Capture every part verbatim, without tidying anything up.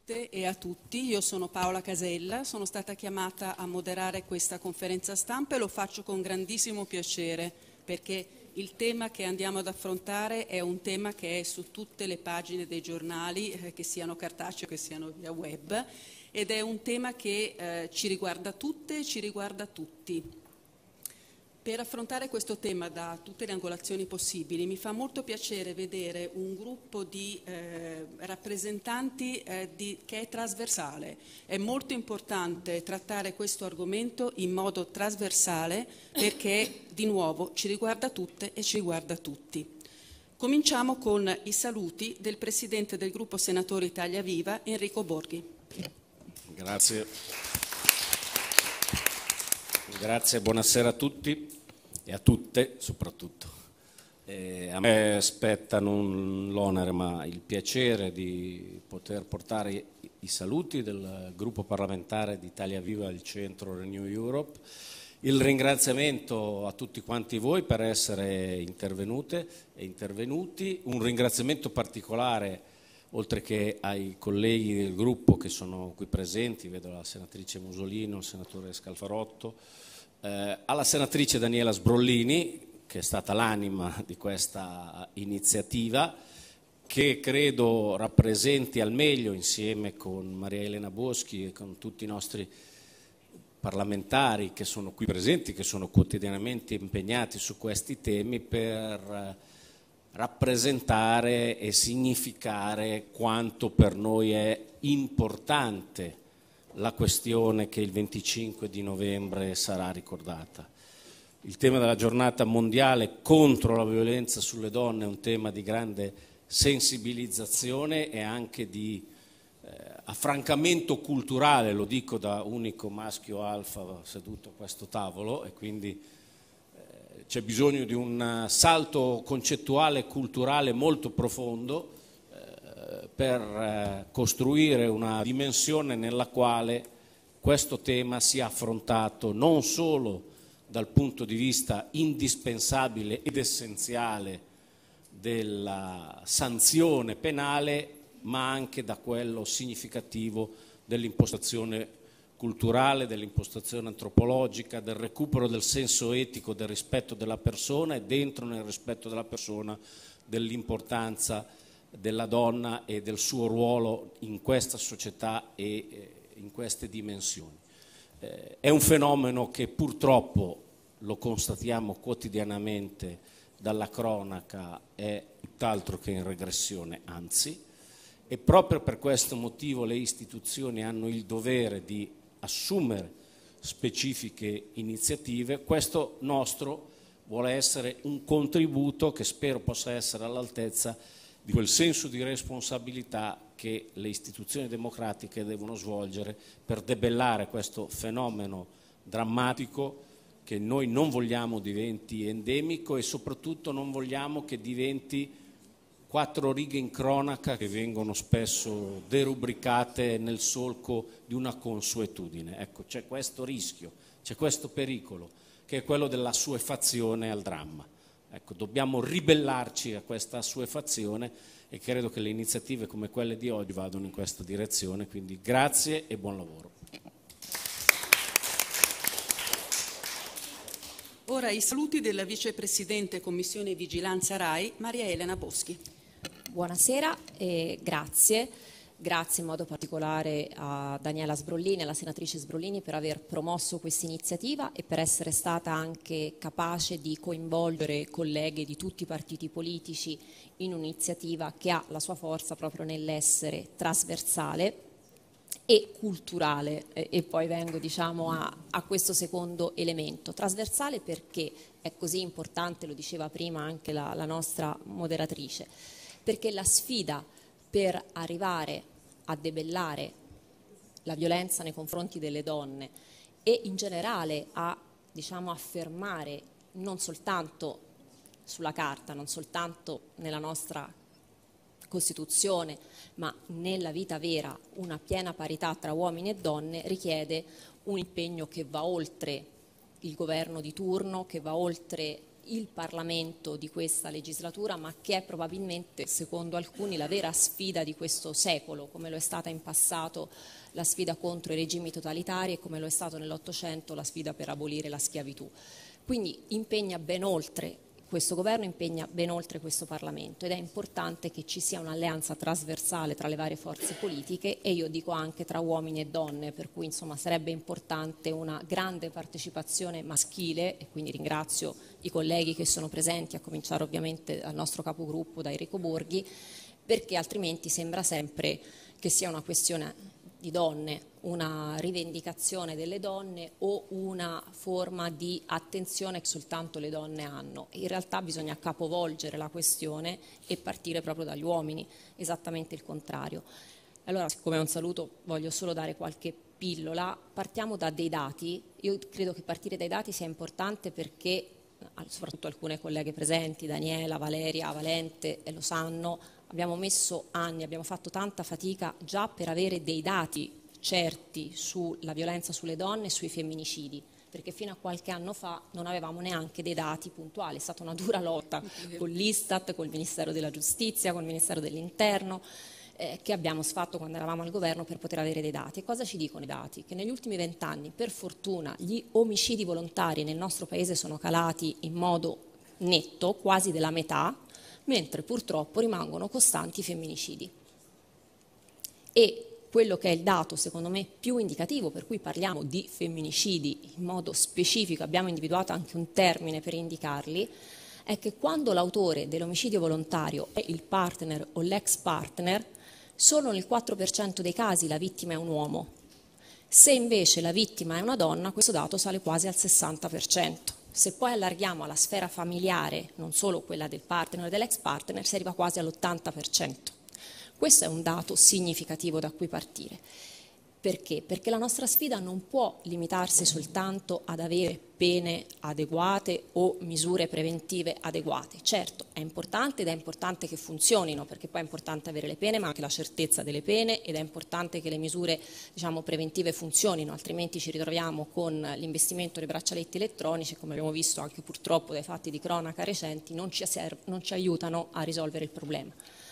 tutte e a tutti, io sono Paola Casella, sono stata chiamata a moderare questa conferenza stampa e lo faccio con grandissimo piacere perché il tema che andiamo ad affrontare è un tema che è su tutte le pagine dei giornali, eh, che siano cartacei o che siano via web, ed è un tema che eh, ci riguarda tutte e ci riguarda tutti. Per affrontare questo tema da tutte le angolazioni possibili mi fa molto piacere vedere un gruppo di eh, rappresentanti eh, di, che è trasversale. È molto importante trattare questo argomento in modo trasversale perché di nuovo ci riguarda tutte e ci riguarda tutti. Cominciamo con i saluti del Presidente del Gruppo Senatori Italia Viva, Enrico Borghi. Grazie. Grazie, buonasera a tutti e a tutte soprattutto. Eh, a me spetta non l'onere ma il piacere di poter portare i, i saluti del gruppo parlamentare di Italia Viva al centro Renew Europe, il ringraziamento a tutti quanti voi per essere intervenute e intervenuti, un ringraziamento particolare oltre che ai colleghi del gruppo che sono qui presenti, vedo la senatrice Musolino, il senatore Scalfarotto, eh, alla senatrice Daniela Sbrollini, che è stata l'anima di questa iniziativa, che credo rappresenti al meglio, insieme con Maria Elena Boschi e con tutti i nostri parlamentari che sono qui presenti, che sono quotidianamente impegnati su questi temi, per rappresentare e significare quanto per noi è importante la questione che il venticinque di novembre sarà ricordata. Il tema della giornata mondiale contro la violenza sulle donne è un tema di grande sensibilizzazione e anche di eh, affrancamento culturale, lo dico da unico maschio alfa seduto a questo tavolo, e quindi c'è bisogno di un salto concettuale e culturale molto profondo eh, per eh, costruire una dimensione nella quale questo tema sia affrontato non solo dal punto di vista indispensabile ed essenziale della sanzione penale, ma anche da quello significativo dell'impostazione culturale, dell'impostazione antropologica, del recupero del senso etico, del rispetto della persona e dentro nel rispetto della persona dell'importanza della donna e del suo ruolo in questa società e eh, in queste dimensioni. Eh, è un fenomeno che purtroppo, lo constatiamo quotidianamente dalla cronaca, è tutt'altro che in regressione, anzi, e proprio per questo motivo le istituzioni hanno il dovere di assumere specifiche iniziative. Questo nostro vuole essere un contributo che spero possa essere all'altezza di quel senso di responsabilità che le istituzioni democratiche devono svolgere per debellare questo fenomeno drammatico che noi non vogliamo diventi endemico e soprattutto non vogliamo che diventi quattro righe in cronaca che vengono spesso derubricate nel solco di una consuetudine. Ecco, c'è questo rischio, c'è questo pericolo, che è quello dell'assuefazione al dramma. Ecco, dobbiamo ribellarci a questa assuefazione e credo che le iniziative come quelle di oggi vadano in questa direzione, quindi grazie e buon lavoro. Ora i saluti della Vicepresidente Commissione Vigilanza RAI, Maria Elena Boschi. Buonasera e grazie. Grazie in modo particolare a Daniela Sbrollini, alla senatrice Sbrollini, per aver promosso questa iniziativa e per essere stata anche capace di coinvolgere colleghe di tutti i partiti politici in un'iniziativa che ha la sua forza proprio nell'essere trasversale e culturale, e poi vengo diciamo a, a questo secondo elemento. Trasversale perché è così importante, lo diceva prima anche la, la nostra moderatrice, perché la sfida per arrivare a debellare la violenza nei confronti delle donne e in generale a diciamo, affermare non soltanto sulla carta, non soltanto nella nostra Costituzione, ma nella vita vera una piena parità tra uomini e donne, richiede un impegno che va oltre il governo di turno, che va oltre il Parlamento di questa legislatura, ma che è probabilmente, secondo alcuni, la vera sfida di questo secolo, come lo è stata in passato la sfida contro i regimi totalitari e come lo è stato nell'Ottocento la sfida per abolire la schiavitù. Quindi impegna ben oltre, questo governo impegna ben oltre questo Parlamento, ed è importante che ci sia un'alleanza trasversale tra le varie forze politiche, e io dico anche tra uomini e donne, per cui insomma sarebbe importante una grande partecipazione maschile, e quindi ringrazio i colleghi che sono presenti, a cominciare ovviamente dal nostro capogruppo, da Enrico Borghi, perché altrimenti sembra sempre che sia una questione di donne, una rivendicazione delle donne o una forma di attenzione che soltanto le donne hanno. In realtà bisogna capovolgere la questione e partire proprio dagli uomini, esattamente il contrario. Allora, siccome è un saluto, voglio solo dare qualche pillola. Partiamo da dei dati. Io credo che partire dai dati sia importante perché, soprattutto alcune colleghe presenti, Daniela, Valeria, Valente, lo sanno, abbiamo messo anni, abbiamo fatto tanta fatica già per avere dei dati certi sulla violenza sulle donne e sui femminicidi, perché fino a qualche anno fa non avevamo neanche dei dati puntuali. È stata una dura lotta con l'Istat, col Ministero della Giustizia, col Ministero dell'Interno, eh, che abbiamo sfatto quando eravamo al governo per poter avere dei dati. E cosa ci dicono i dati? Che negli ultimi vent'anni, per fortuna, gli omicidi volontari nel nostro paese sono calati in modo netto, quasi della metà, mentre purtroppo rimangono costanti i femminicidi. E quello che è il dato secondo me più indicativo, per cui parliamo di femminicidi in modo specifico, abbiamo individuato anche un termine per indicarli, è che quando l'autore dell'omicidio volontario è il partner o l'ex partner, solo nel quattro per cento dei casi la vittima è un uomo. Se invece la vittima è una donna, questo dato sale quasi al sessanta per cento. Se poi allarghiamo alla sfera familiare, non solo quella del partner o dell'ex partner, si arriva quasi all'ottanta per cento. Questo è un dato significativo da cui partire. Perché? Perché la nostra sfida non può limitarsi soltanto ad avere pene adeguate o misure preventive adeguate. Certo, è importante ed è importante che funzionino, perché poi è importante avere le pene, ma anche la certezza delle pene, ed è importante che le misure, diciamo, preventive funzionino, altrimenti ci ritroviamo con l'investimento dei braccialetti elettronici, come abbiamo visto anche purtroppo dai fatti di cronaca recenti, non ci, non ci aiutano a risolvere il problema.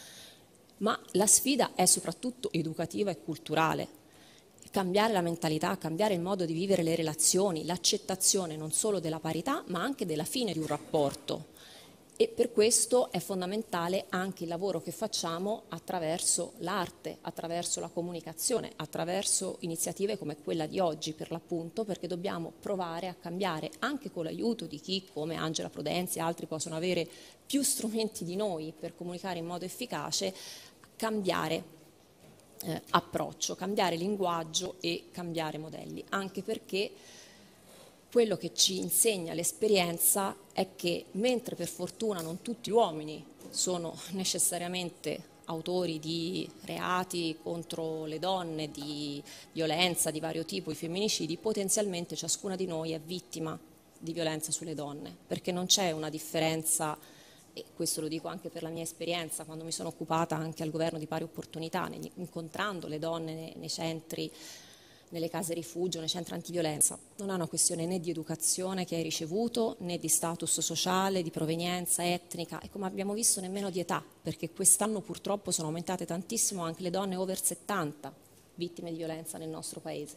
Ma la sfida è soprattutto educativa e culturale. Cambiare la mentalità, cambiare il modo di vivere le relazioni, l'accettazione non solo della parità, ma anche della fine di un rapporto. E per questo è fondamentale anche il lavoro che facciamo attraverso l'arte, attraverso la comunicazione, attraverso iniziative come quella di oggi, per l'appunto, perché dobbiamo provare a cambiare, anche con l'aiuto di chi, come Angela Prudenzi e altri, possono avere più strumenti di noi per comunicare in modo efficace, cambiare eh, approccio, cambiare linguaggio e cambiare modelli, anche perché quello che ci insegna l'esperienza è che, mentre per fortuna non tutti gli uomini sono necessariamente autori di reati contro le donne, di violenza di vario tipo, di femminicidi, potenzialmente ciascuna di noi è vittima di violenza sulle donne, perché non c'è una differenza. E questo lo dico anche per la mia esperienza, quando mi sono occupata anche al governo di pari opportunità, incontrando le donne nei, nei centri, nelle case rifugio, nei centri antiviolenza. Non è una questione né di educazione che hai ricevuto, né di status sociale, di provenienza etnica, e come abbiamo visto nemmeno di età, perché quest'anno purtroppo sono aumentate tantissimo anche le donne over settanta vittime di violenza nel nostro paese.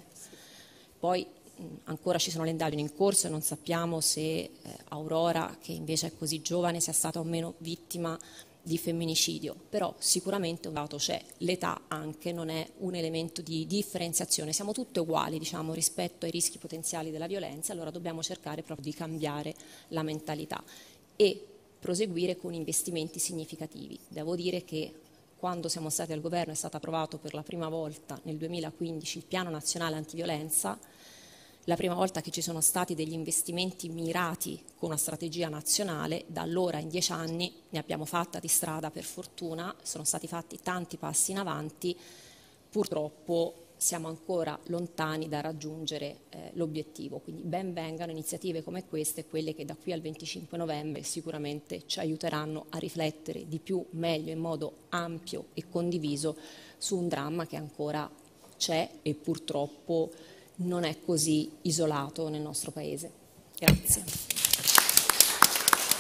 Poi ancora ci sono le indagini in corso e non sappiamo se eh, Aurora, che invece è così giovane, sia stata o meno vittima di femminicidio, però sicuramente un dato c'è, l'età anche non è un elemento di differenziazione, siamo tutte uguali, diciamo, rispetto ai rischi potenziali della violenza. Allora dobbiamo cercare proprio di cambiare la mentalità e proseguire con investimenti significativi. Devo dire che quando siamo stati al governo è stato approvato per la prima volta nel duemilaquindici il Piano Nazionale Antiviolenza, la prima volta che ci sono stati degli investimenti mirati con una strategia nazionale. Da allora in dieci anni ne abbiamo fatta di strada, per fortuna, sono stati fatti tanti passi in avanti, purtroppo siamo ancora lontani da raggiungere eh, l'obiettivo, quindi ben vengano iniziative come queste, quelle che da qui al venticinque novembre sicuramente ci aiuteranno a riflettere di più, meglio, in modo ampio e condiviso su un dramma che ancora c'è e purtroppo non è così isolato nel nostro Paese. Grazie.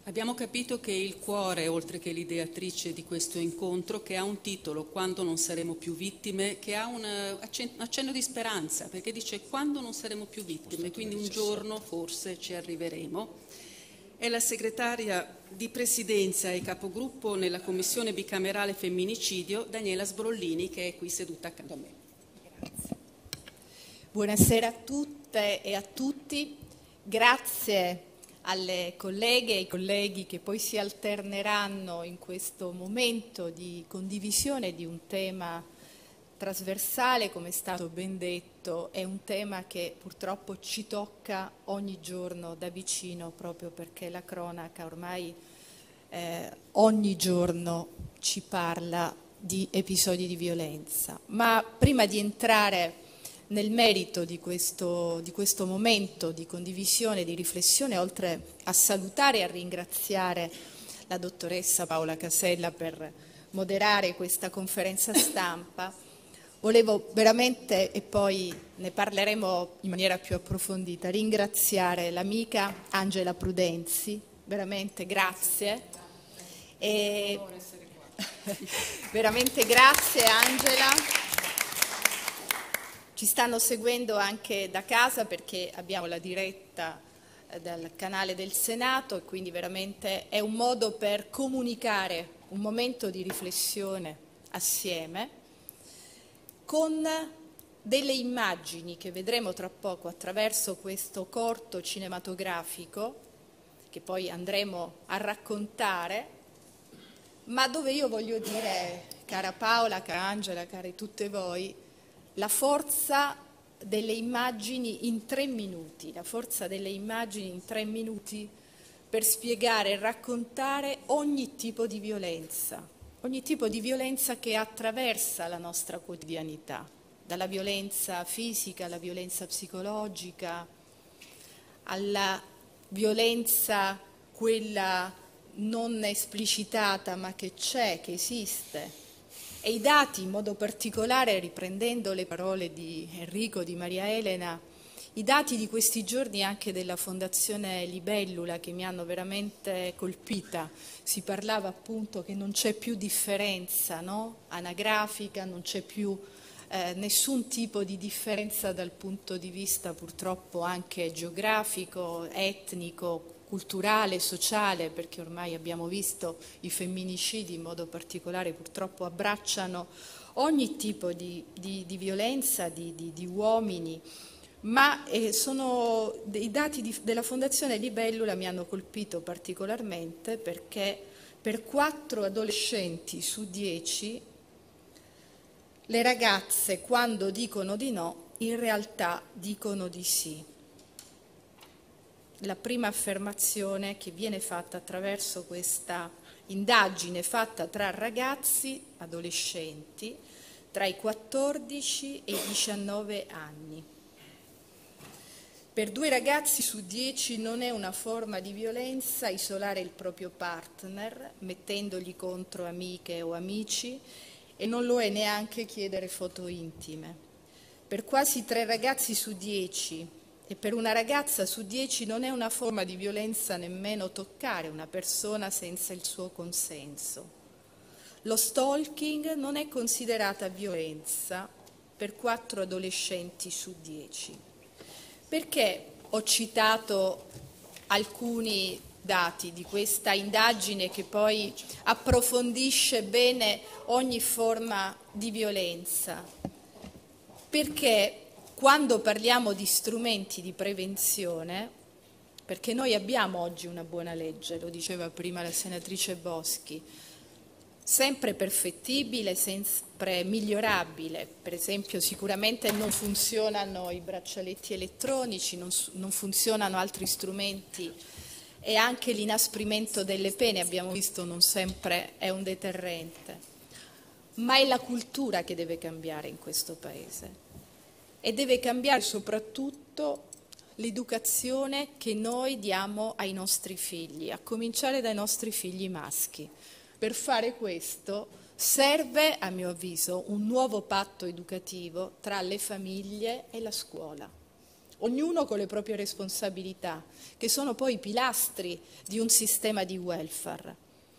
Abbiamo capito che il cuore, oltre che l'ideatrice di questo incontro, che ha un titolo, Quando non saremo più vittime, che ha un accenno di speranza, perché dice quando non saremo più vittime, quindi un giorno forse ci arriveremo. È la segretaria di presidenza e capogruppo nella Commissione bicamerale femminicidio, Daniela Sbrollini, che è qui seduta accanto a me. Grazie. Buonasera a tutte e a tutti. Grazie alle colleghe e ai colleghi che poi si alterneranno in questo momento di condivisione di un tema trasversale, come è stato ben detto, è un tema che purtroppo ci tocca ogni giorno da vicino, proprio perché la cronaca ormai eh, ogni giorno ci parla di episodi di violenza. Ma prima di entrare nel merito di questo, di questo momento di condivisione, di riflessione, oltre a salutare e a ringraziare la dottoressa Paola Casella per moderare questa conferenza stampa, volevo veramente, e poi ne parleremo in maniera più approfondita, ringraziare l'amica Angela Prudenzi, veramente grazie. E veramente grazie Angela. Ci stanno seguendo anche da casa perché abbiamo la diretta dal canale del Senato e quindi veramente è un modo per comunicare un momento di riflessione assieme con delle immagini che vedremo tra poco attraverso questo corto cinematografico che poi andremo a raccontare, ma dove io voglio dire, cara Paola, cara Angela, care tutte voi, la forza delle immagini in tre minuti, la forza delle immagini in tre minuti per spiegare e raccontare ogni tipo di violenza, ogni tipo di violenza che attraversa la nostra quotidianità, dalla violenza fisica alla violenza psicologica, alla violenza quella non esplicitata ma che c'è, che esiste. E i dati, in modo particolare, riprendendo le parole di Enrico, di Maria Elena, i dati di questi giorni anche della Fondazione Libellula che mi hanno veramente colpita, si parlava appunto che non c'è più differenza, no? Anagrafica, non c'è più eh, nessun tipo di differenza dal punto di vista purtroppo anche geografico, etnico, culturale, sociale, perché ormai abbiamo visto i femminicidi in modo particolare purtroppo abbracciano ogni tipo di, di, di violenza di, di, di uomini, ma eh, sono, i dati di, della Fondazione Libellula mi hanno colpito particolarmente perché per quattro adolescenti su dieci le ragazze quando dicono di no in realtà dicono di sì. La prima affermazione che viene fatta attraverso questa indagine fatta tra ragazzi, adolescenti, tra i quattordici e i diciannove anni. Per due ragazzi su dieci non è una forma di violenza isolare il proprio partner, mettendogli contro amiche o amici, e non lo è neanche chiedere foto intime. Per quasi tre ragazzi su dieci e per una ragazza su dieci non è una forma di violenza nemmeno toccare una persona senza il suo consenso. Lo stalking non è considerata violenza per quattro adolescenti su dieci. Perché ho citato alcuni dati di questa indagine che poi approfondisce bene ogni forma di violenza? Perché quando parliamo di strumenti di prevenzione, perché noi abbiamo oggi una buona legge, lo diceva prima la senatrice Boschi, sempre perfettibile, sempre migliorabile. Per esempio sicuramente non funzionano i braccialetti elettronici, non, non funzionano altri strumenti e anche l'inasprimento delle pene, abbiamo visto, non sempre è un deterrente. Ma è la cultura che deve cambiare in questo Paese. E deve cambiare soprattutto l'educazione che noi diamo ai nostri figli, a cominciare dai nostri figli maschi. Per fare questo serve, a mio avviso, un nuovo patto educativo tra le famiglie e la scuola. ognuno con le proprie responsabilità, che sono poi i pilastri di un sistema di welfare.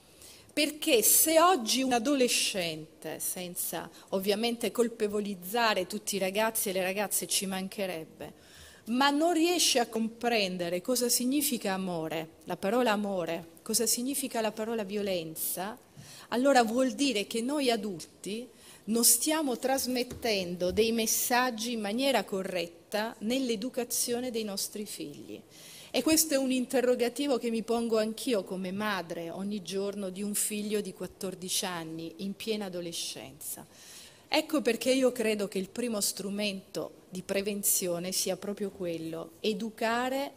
Perché se oggi un adolescente, senza ovviamente colpevolizzare tutti i ragazzi e le ragazze, ci mancherebbe, ma non riesce a comprendere cosa significa amore, la parola amore, cosa significa la parola violenza, allora vuol dire che noi adulti non stiamo trasmettendo dei messaggi in maniera corretta nell'educazione dei nostri figli. E questo è un interrogativo che mi pongo anch'io come madre ogni giorno di un figlio di quattordici anni in piena adolescenza. Ecco perché io credo che il primo strumento di prevenzione sia proprio quello, educare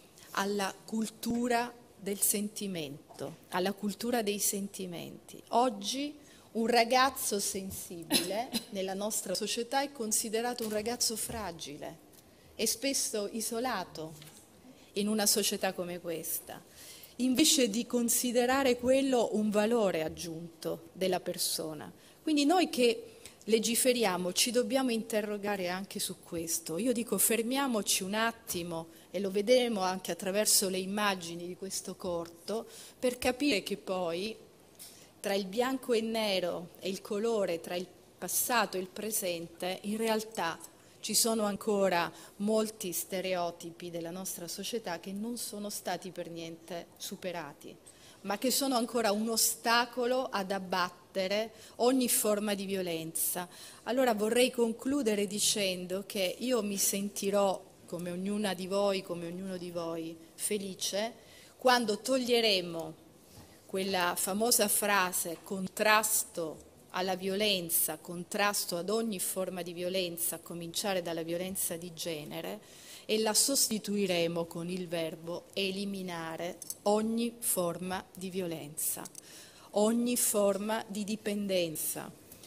alla cultura del sentimento, alla cultura dei sentimenti. Oggi un ragazzo sensibile nella nostra società è considerato un ragazzo fragile e spesso isolato in una società come questa, invece di considerare quello un valore aggiunto della persona. Quindi noi che legiferiamo ci dobbiamo interrogare anche su questo. Io dico fermiamoci un attimo, e lo vedremo anche attraverso le immagini di questo corto, per capire che poi tra il bianco e il nero e il colore, tra il passato e il presente, in realtà ci sono ancora molti stereotipi della nostra società che non sono stati per niente superati, ma che sono ancora un ostacolo ad abbattere ogni forma di violenza. Allora vorrei concludere dicendo che io mi sentirò, come ognuna di voi, come ognuno di voi, felice quando toglieremo quella famosa frase contrasto alla violenza, contrasto ad ogni forma di violenza, a cominciare dalla violenza di genere, e la sostituiremo con il verbo eliminare ogni forma di violenza, ogni forma di dipendenza,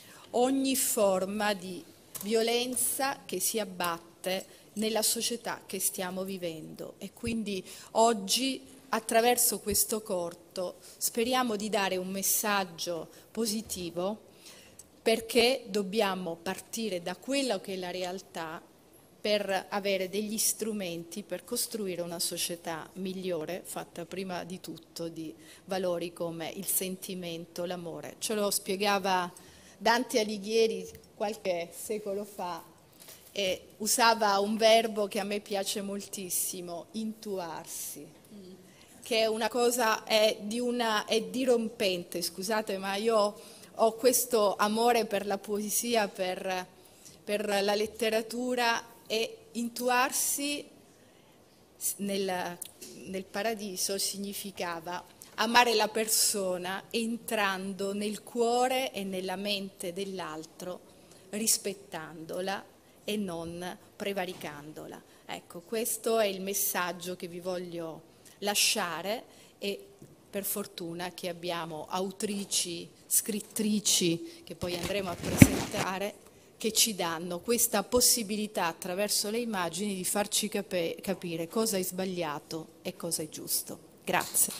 ogni forma di violenza che si abbatte nella società che stiamo vivendo. E quindi oggi, attraverso questo corto, speriamo di dare un messaggio positivo, perché dobbiamo partire da quella che è la realtà per avere degli strumenti per costruire una società migliore, fatta prima di tutto di valori come il sentimento, l'amore. Ce lo spiegava Dante Alighieri qualche secolo fa, e usava un verbo che a me piace moltissimo, intuarsi, che è una cosa, è, di una, è dirompente, scusate, ma io ho questo amore per la poesia, per, per la letteratura, e intuarsi nel, nel paradiso significava amare la persona entrando nel cuore e nella mente dell'altro, rispettandola e non prevaricandola. Ecco, questo è il messaggio che vi voglio lasciare, e per fortuna che abbiamo autrici, scrittrici, che poi andremo a presentare, che ci danno questa possibilità attraverso le immagini di farci cap- capire cosa è sbagliato e cosa è giusto. Grazie.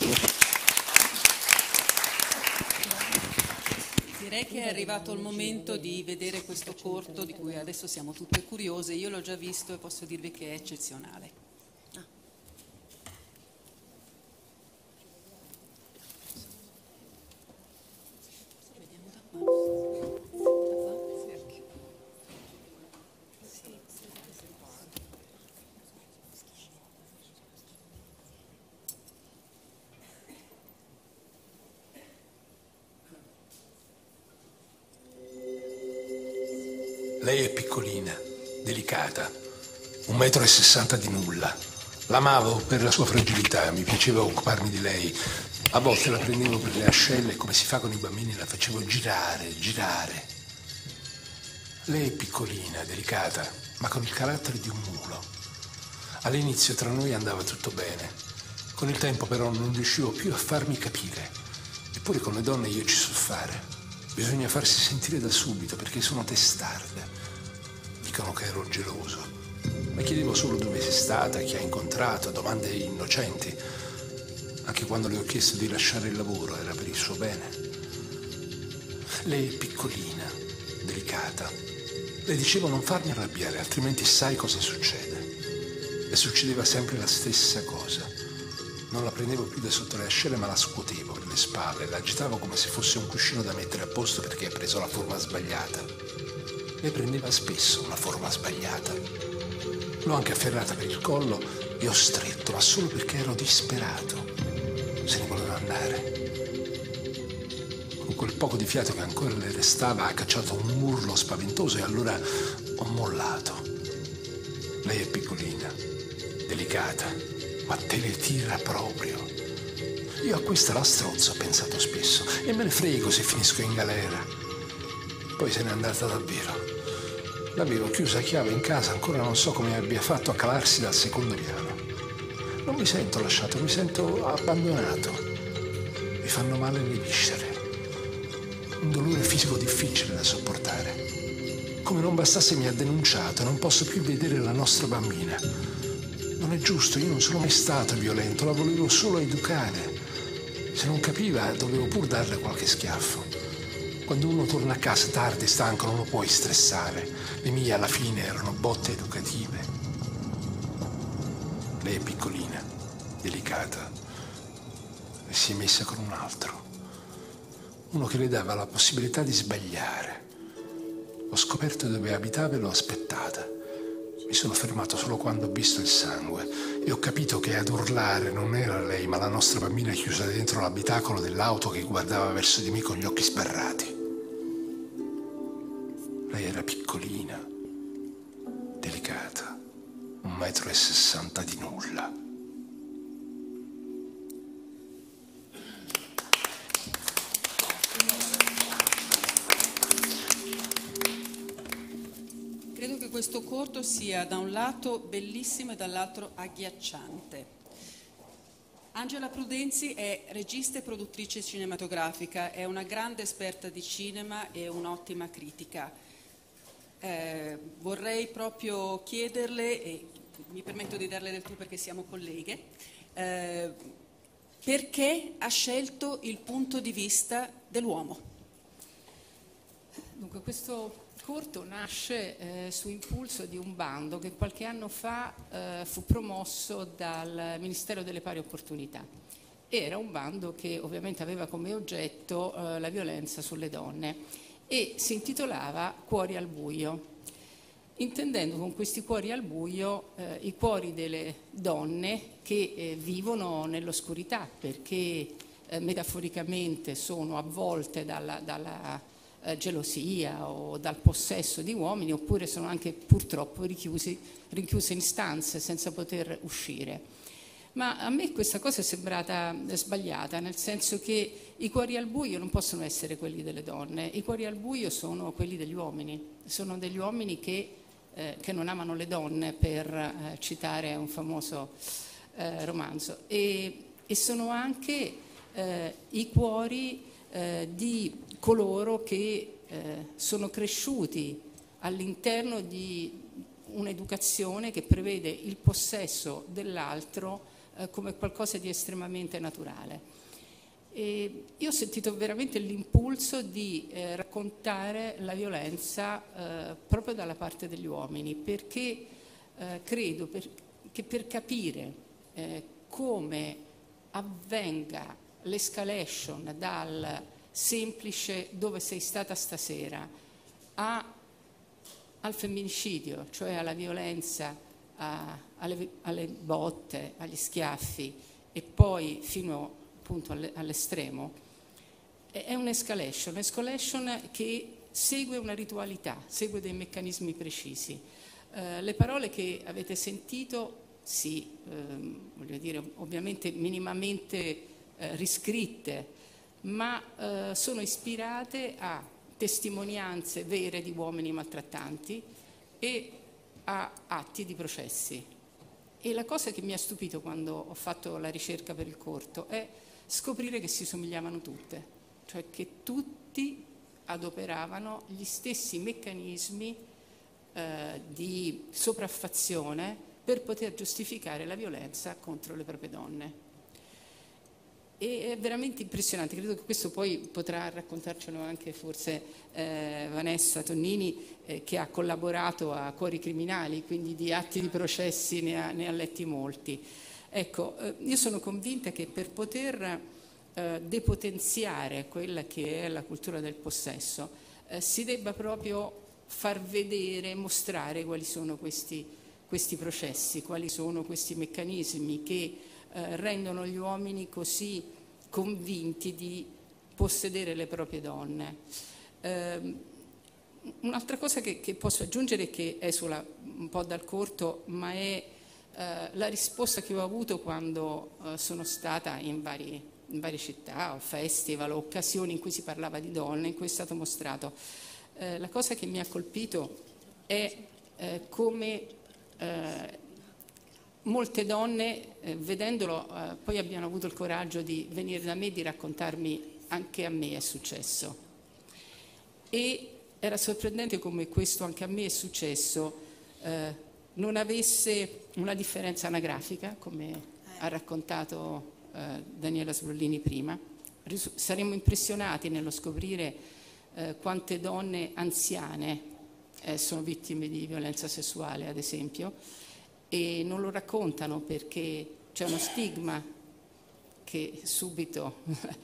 Direi che è arrivato il momento di vedere questo corto di cui adesso siamo tutte curiose. Io l'ho già visto e posso dirvi che è eccezionale. Lei è piccolina, delicata, un metro e sessanta di nulla. L'amavo per la sua fragilità, mi piaceva occuparmi di lei. A volte la prendevo per le ascelle, come si fa con i bambini, la facevo girare, girare. Lei è piccolina, delicata, ma con il carattere di un mulo. All'inizio tra noi andava tutto bene. Con il tempo però non riuscivo più a farmi capire. Eppure con le donne io ci so fare. Bisogna farsi sentire da subito, perché sono testarde. Dicono che ero geloso. Ma chiedevo solo dove sei stata, chi hai incontrato, domande innocenti. Anche quando le ho chiesto di lasciare il lavoro era per il suo bene. Lei è piccolina, delicata. Le dicevo non farmi arrabbiare, altrimenti sai cosa succede. Le succedeva sempre la stessa cosa. Non la prendevo più da sotto le ascelle, ma la scuotevo per le spalle, la agitavo come se fosse un cuscino da mettere a posto perché ha preso la forma sbagliata. E prendeva spesso una forma sbagliata. L'ho anche afferrata per il collo e ho stretto, ma solo perché ero disperato. Se ne voleva andare. Con quel poco di fiato che ancora le restava ha cacciato un urlo spaventoso e allora ho mollato. Lei è piccolina, delicata, ma te le tira proprio. Io a questa la strozzo, ho pensato spesso, e me ne frego se finisco in galera. Poi se n'è andata davvero. L'avevo chiusa a chiave in casa, ancora non so come abbia fatto a calarsi dal secondo piano. Non mi sento lasciato, mi sento abbandonato. Mi fanno male le viscere. Un dolore fisico difficile da sopportare. Come non bastasse mi ha denunciato, non posso più vedere la nostra bambina. Non è giusto, io non sono mai stato violento, la volevo solo educare. Se non capiva dovevo pur darle qualche schiaffo. Quando uno torna a casa tardi, stanco, non lo puoi stressare. Le mie alla fine erano botte educative. Lei è piccolina, delicata, e si è messa con un altro. Uno che le dava la possibilità di sbagliare. Ho scoperto dove abitava e l'ho aspettata. Mi sono fermato solo quando ho visto il sangue e ho capito che ad urlare non era lei, ma la nostra bambina chiusa dentro l'abitacolo dell'auto che guardava verso di me con gli occhi sbarrati. Lei era piccolina, delicata, un metro e sessanta di nulla. Credo che questo corto sia da un lato bellissimo e dall'altro agghiacciante. Angela Prudenzi è regista e produttrice cinematografica, è una grande esperta di cinema e un'ottima critica. Eh, vorrei proprio chiederle, e mi permetto di darle del tu perché siamo colleghe, eh, perché ha scelto il punto di vista dell'uomo? Dunque, questo corto nasce eh, su impulso di un bando che qualche anno fa eh, fu promosso dal Ministero delle Pari Opportunità. Era un bando che ovviamente aveva come oggetto eh, la violenza sulle donne e si intitolava Cuori al buio, intendendo con questi cuori al buio eh, i cuori delle donne che eh, vivono nell'oscurità, perché eh, metaforicamente sono avvolte dalla, dalla eh, gelosia o dal possesso di uomini, oppure sono anche purtroppo richiusi, rinchiuse in stanze senza poter uscire. Ma a me questa cosa è sembrata sbagliata, nel senso che i cuori al buio non possono essere quelli delle donne, i cuori al buio sono quelli degli uomini, sono degli uomini che, eh, che non amano le donne, per eh, citare un famoso eh, romanzo, e, e sono anche eh, i cuori eh, di coloro che eh, sono cresciuti all'interno di un'educazione che prevede il possesso dell'altro eh, come qualcosa di estremamente naturale. E io ho sentito veramente l'impulso di eh, raccontare la violenza eh, proprio dalla parte degli uomini, perché eh, credo per, che per capire eh, come avvenga l'escalation dal semplice dove sei stata stasera a al femminicidio, cioè alla violenza, a, alle, alle botte, agli schiaffi e poi fino appunto all'estremo, è un'escalation, un'escalation che segue una ritualità, segue dei meccanismi precisi. Eh, le parole che avete sentito, sì, ehm, voglio dire, ovviamente minimamente eh, riscritte, ma eh, sono ispirate a testimonianze vere di uomini maltrattanti e a atti di processi. E la cosa che mi ha stupito quando ho fatto la ricerca per il corto è scoprire che si somigliavano tutte, cioè che tutti adoperavano gli stessi meccanismi eh, di sopraffazione per poter giustificare la violenza contro le proprie donne. e è veramente impressionante. Credo che questo poi potrà raccontarcelo anche forse eh, Vanessa Tonnini, eh, che ha collaborato a Cuori Criminali, quindi di atti di processi ne ha, ne ha letti molti. Ecco, eh, io sono convinta che per poter eh, depotenziare quella che è la cultura del possesso eh, si debba proprio far vedere, mostrare quali sono questi, questi processi, quali sono questi meccanismi che Eh, rendono gli uomini così convinti di possedere le proprie donne. Eh, un'altra cosa che, che posso aggiungere, che esula un po' dal corto, ma è eh, la risposta che ho avuto quando eh, sono stata in, vari, in varie città o festival o occasioni in cui si parlava di donne, in cui è stato mostrato. Eh, la cosa che mi ha colpito è eh, come eh, molte donne, eh, vedendolo, eh, poi abbiano avuto il coraggio di venire da me e di raccontarmi: anche a me è successo. E era sorprendente come questo "anche a me è successo" eh, non avesse una differenza anagrafica, come ha raccontato eh, Daniela Sbrollini prima. Risu- saremmo impressionati nello scoprire eh, quante donne anziane eh, sono vittime di violenza sessuale, ad esempio, e non lo raccontano perché c'è uno stigma che subito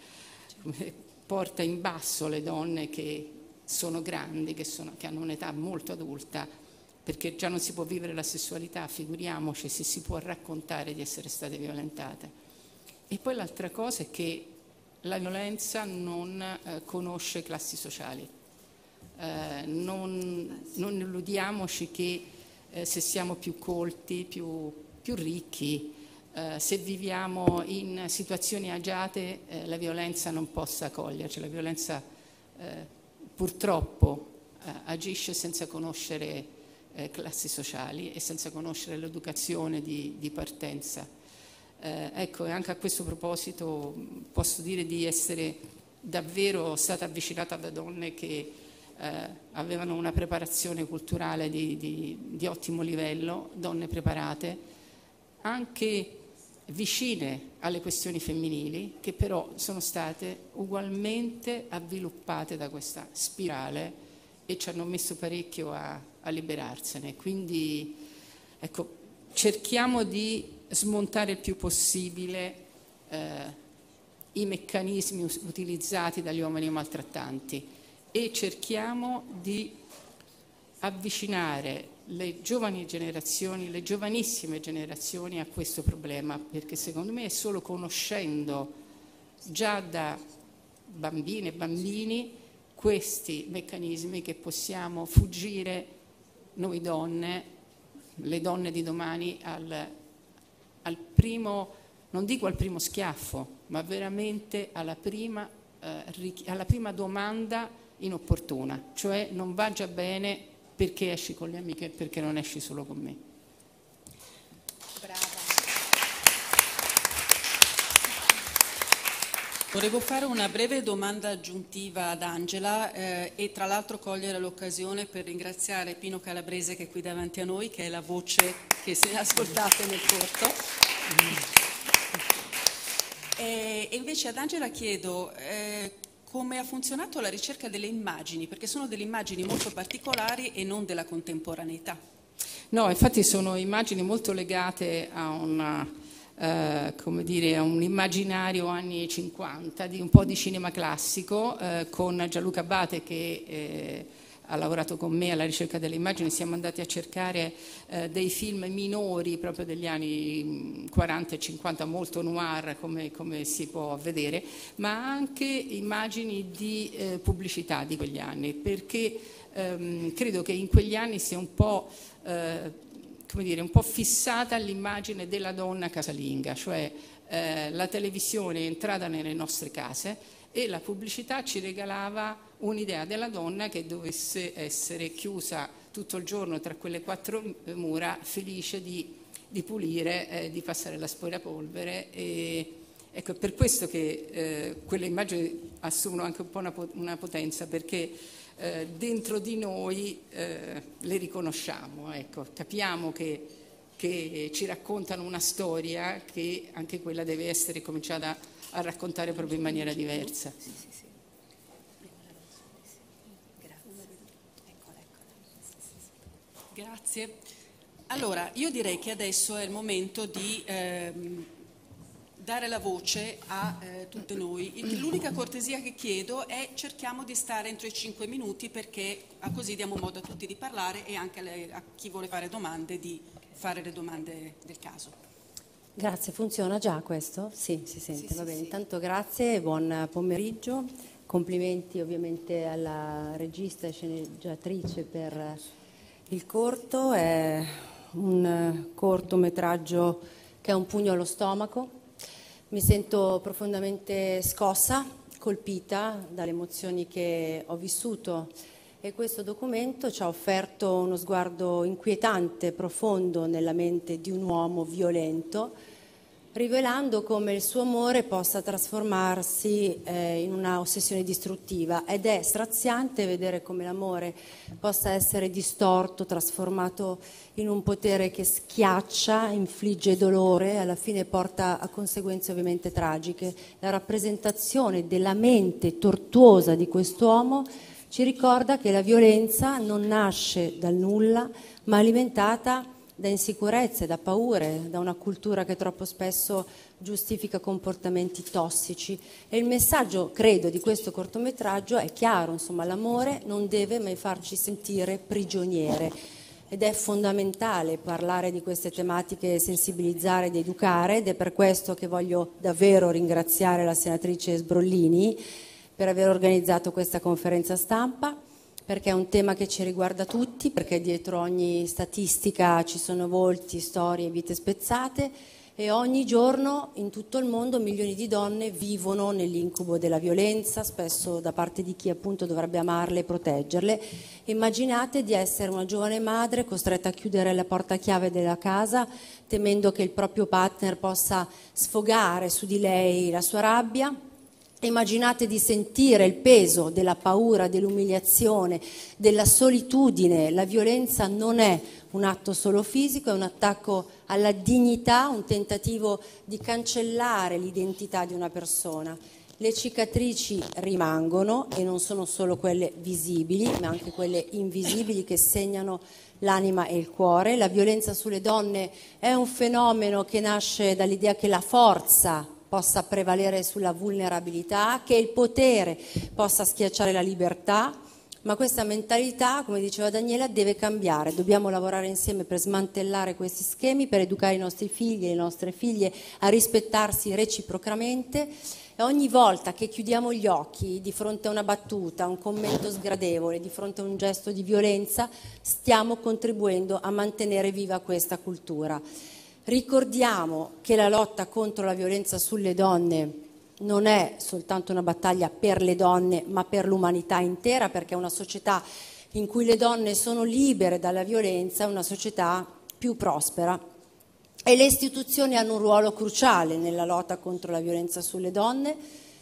porta in basso le donne che sono grandi, che, sono, che hanno un'età molto adulta, perché già non si può vivere la sessualità, figuriamoci se si può raccontare di essere state violentate. E poi l'altra cosa è che la violenza non eh, conosce classi sociali. Eh, non, non illudiamoci che Eh, se siamo più colti, più, più ricchi, eh, se viviamo in situazioni agiate, eh, la violenza non possa coglierci. La violenza eh, purtroppo eh, agisce senza conoscere eh, classi sociali e senza conoscere l'educazione di, di partenza. Eh, ecco, e anche a questo proposito posso dire di essere davvero stata avvicinata da donne che Eh, avevano una preparazione culturale di, di, di ottimo livello, donne preparate, anche vicine alle questioni femminili, che però sono state ugualmente avviluppate da questa spirale e ci hanno messo parecchio a, a liberarsene. Quindi ecco, cerchiamo di smontare il più possibile eh, i meccanismi utilizzati dagli uomini maltrattanti e cerchiamo di avvicinare le giovani generazioni, le giovanissime generazioni a questo problema, perché secondo me è solo conoscendo già da bambine e bambini questi meccanismi che possiamo fuggire noi donne, le donne di domani, al, al primo, non dico al primo schiaffo, ma veramente alla prima, eh, alla prima domanda inopportuna, cioè non va già bene perché esci con le amiche, perché non esci solo con me. Brava. Volevo fare una breve domanda aggiuntiva ad Angela eh, e tra l'altro cogliere l'occasione per ringraziare Pino Calabrese che è qui davanti a noi, che è la voce che si ascoltate nel corto. E, e invece ad Angela chiedo eh, come ha funzionato la ricerca delle immagini, perché sono delle immagini molto particolari e non della contemporaneità. No, infatti sono immagini molto legate a, una, eh, come dire, a un immaginario anni cinquanta, di un po' di cinema classico, eh, con Gianluca Abate che eh, ha lavorato con me alla ricerca delle immagini. Siamo andati a cercare eh, dei film minori proprio degli anni quaranta e cinquanta, molto noir come, come si può vedere, ma anche immagini di eh, pubblicità di quegli anni, perché ehm, credo che in quegli anni sia un po', eh, come dire, un po' fissata l'immagine della donna casalinga, cioè eh, la televisione è entrata nelle nostre case e la pubblicità ci regalava un'idea della donna che dovesse essere chiusa tutto il giorno tra quelle quattro mura, felice di, di pulire, eh, di passare l'aspirapolvere. E ecco, è per questo che eh, quelle immagini assumono anche un po' una, una potenza, perché eh, dentro di noi eh, le riconosciamo, ecco, capiamo che che ci raccontano una storia che anche quella deve essere cominciata a raccontare proprio in maniera diversa. Grazie. Allora, io direi che adesso è il momento di ehm, dare la voce a eh, tutte noi. L'unica cortesia che chiedo è cerchiamo di stare entro i cinque minuti, perché a così diamo modo a tutti di parlare e anche a, le, a chi vuole fare domande di fare le domande del caso. Grazie, funziona già questo? Sì, si sente, sì, va sì, bene. sì. Intanto grazie e buon pomeriggio. Complimenti ovviamente alla regista e sceneggiatrice per il corto. È un cortometraggio che è un pugno allo stomaco. Mi sento profondamente scossa, colpita dalle emozioni che ho vissuto, e questo documento ci ha offerto uno sguardo inquietante, profondo nella mente di un uomo violento, rivelando come il suo amore possa trasformarsi eh, in una ossessione distruttiva, ed è straziante vedere come l'amore possa essere distorto, trasformato in un potere che schiaccia, infligge dolore, alla fine porta a conseguenze ovviamente tragiche. La rappresentazione della mente tortuosa di quest'uomo ci ricorda che la violenza non nasce dal nulla, ma è alimentata da insicurezze, da paure, da una cultura che troppo spesso giustifica comportamenti tossici. E il messaggio, credo, di questo cortometraggio è chiaro, insomma, l'amore non deve mai farci sentire prigioniere, ed è fondamentale parlare di queste tematiche, sensibilizzare ed educare, ed è per questo che voglio davvero ringraziare la senatrice Sbrollini per aver organizzato questa conferenza stampa, perché è un tema che ci riguarda tutti, perché dietro ogni statistica ci sono volti, storie, vite spezzate, e ogni giorno in tutto il mondo milioni di donne vivono nell'incubo della violenza, spesso da parte di chi appunto dovrebbe amarle e proteggerle. Immaginate di essere una giovane madre costretta a chiudere la porta chiave della casa, temendo che il proprio partner possa sfogare su di lei la sua rabbia. Immaginate di sentire il peso della paura, dell'umiliazione, della solitudine. La violenza non è un atto solo fisico, è un attacco alla dignità, un tentativo di cancellare l'identità di una persona. Le cicatrici rimangono, e non sono solo quelle visibili, ma anche quelle invisibili che segnano l'anima e il cuore. La violenza sulle donne è un fenomeno che nasce dall'idea che la forza possa prevalere sulla vulnerabilità, che il potere possa schiacciare la libertà, ma questa mentalità, come diceva Daniela, deve cambiare. Dobbiamo lavorare insieme per smantellare questi schemi, per educare i nostri figli e le nostre figlie a rispettarsi reciprocamente, e ogni volta che chiudiamo gli occhi di fronte a una battuta, a un commento sgradevole, di fronte a un gesto di violenza, stiamo contribuendo a mantenere viva questa cultura. Ricordiamo che la lotta contro la violenza sulle donne non è soltanto una battaglia per le donne, ma per l'umanità intera, perché una società in cui le donne sono libere dalla violenza è una società più prospera. E le istituzioni hanno un ruolo cruciale nella lotta contro la violenza sulle donne.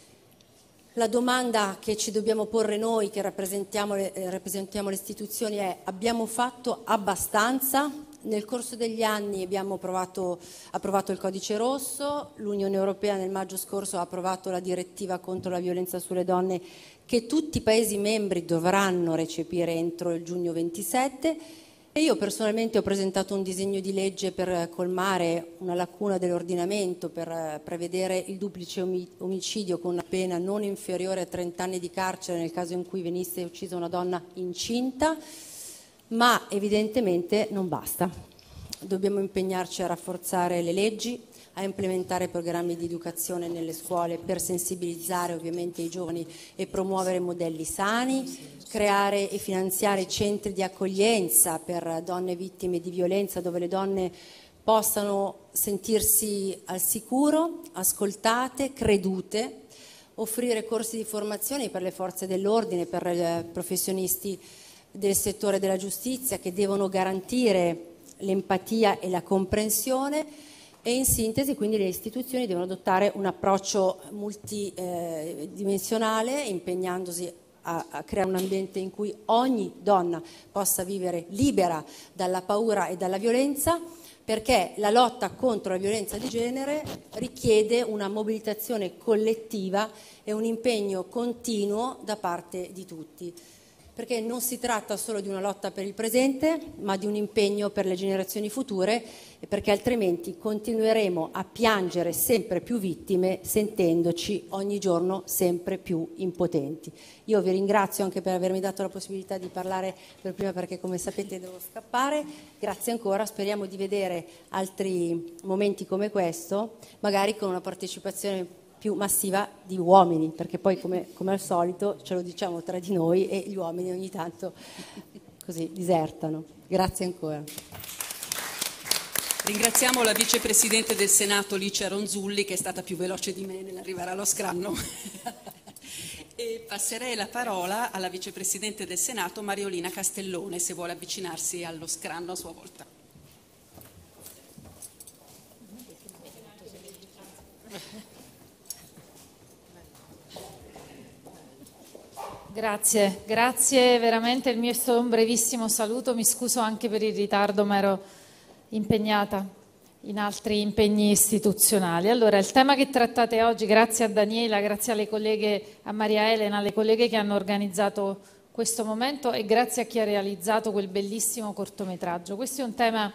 La domanda che ci dobbiamo porre noi, che rappresentiamo le, eh, rappresentiamo le istituzioni, è: abbiamo fatto abbastanza? Nel corso degli anni abbiamo approvato, approvato il codice rosso, l'Unione Europea nel maggio scorso ha approvato la direttiva contro la violenza sulle donne, che tutti i Paesi membri dovranno recepire entro il giugno ventisette, e io personalmente ho presentato un disegno di legge per colmare una lacuna dell'ordinamento, per prevedere il duplice omicidio con una pena non inferiore a trenta anni di carcere nel caso in cui venisse uccisa una donna incinta. Ma evidentemente non basta. Dobbiamo impegnarci a rafforzare le leggi, a implementare programmi di educazione nelle scuole per sensibilizzare ovviamente i giovani e promuovere modelli sani, creare e finanziare centri di accoglienza per donne vittime di violenza, dove le donne possano sentirsi al sicuro, ascoltate, credute, offrire corsi di formazione per le forze dell'ordine, per i professionisti del settore della giustizia, che devono garantire l'empatia e la comprensione, e in sintesi quindi le istituzioni devono adottare un approccio multidimensionale, impegnandosi a, a creare un ambiente in cui ogni donna possa vivere libera dalla paura e dalla violenza, perché la lotta contro la violenza di genere richiede una mobilitazione collettiva e un impegno continuo da parte di tutti, perché non si tratta solo di una lotta per il presente, ma di un impegno per le generazioni future, e perché altrimenti continueremo a piangere sempre più vittime, sentendoci ogni giorno sempre più impotenti. Io vi ringrazio anche per avermi dato la possibilità di parlare per prima, perché come sapete devo scappare. Grazie ancora, speriamo di vedere altri momenti come questo, magari con una partecipazione più massiva di uomini, perché poi come, come al solito ce lo diciamo tra di noi e gli uomini ogni tanto così disertano. Grazie ancora. Ringraziamo la vicepresidente del Senato Licia Ronzulli, che è stata più veloce di me nell'arrivare allo scranno. E passerei la parola alla vicepresidente del Senato Mariolina Castellone, se vuole avvicinarsi allo scranno a sua volta. Grazie, grazie veramente. Il mio è stato un brevissimo saluto, mi scuso anche per il ritardo, ma ero impegnata in altri impegni istituzionali. Allora, il tema che trattate oggi, grazie a Daniela, grazie alle colleghe, a Maria Elena, alle colleghe che hanno organizzato questo momento e grazie a chi ha realizzato quel bellissimo cortometraggio. Questo è un tema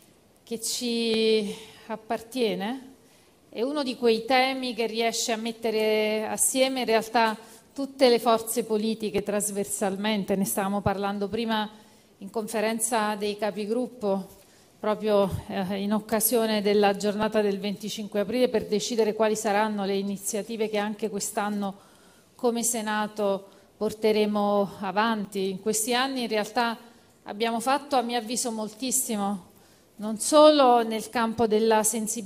che ci appartiene, è uno di quei temi che riesce a mettere assieme in realtà tutte le forze politiche trasversalmente. Ne stavamo parlando prima in conferenza dei capigruppo, proprio eh, in occasione della giornata del venticinque aprile, per decidere quali saranno le iniziative che anche quest'anno come Senato porteremo avanti. In questi anni in realtà abbiamo fatto, a mio avviso, moltissimo, non solo nel campo della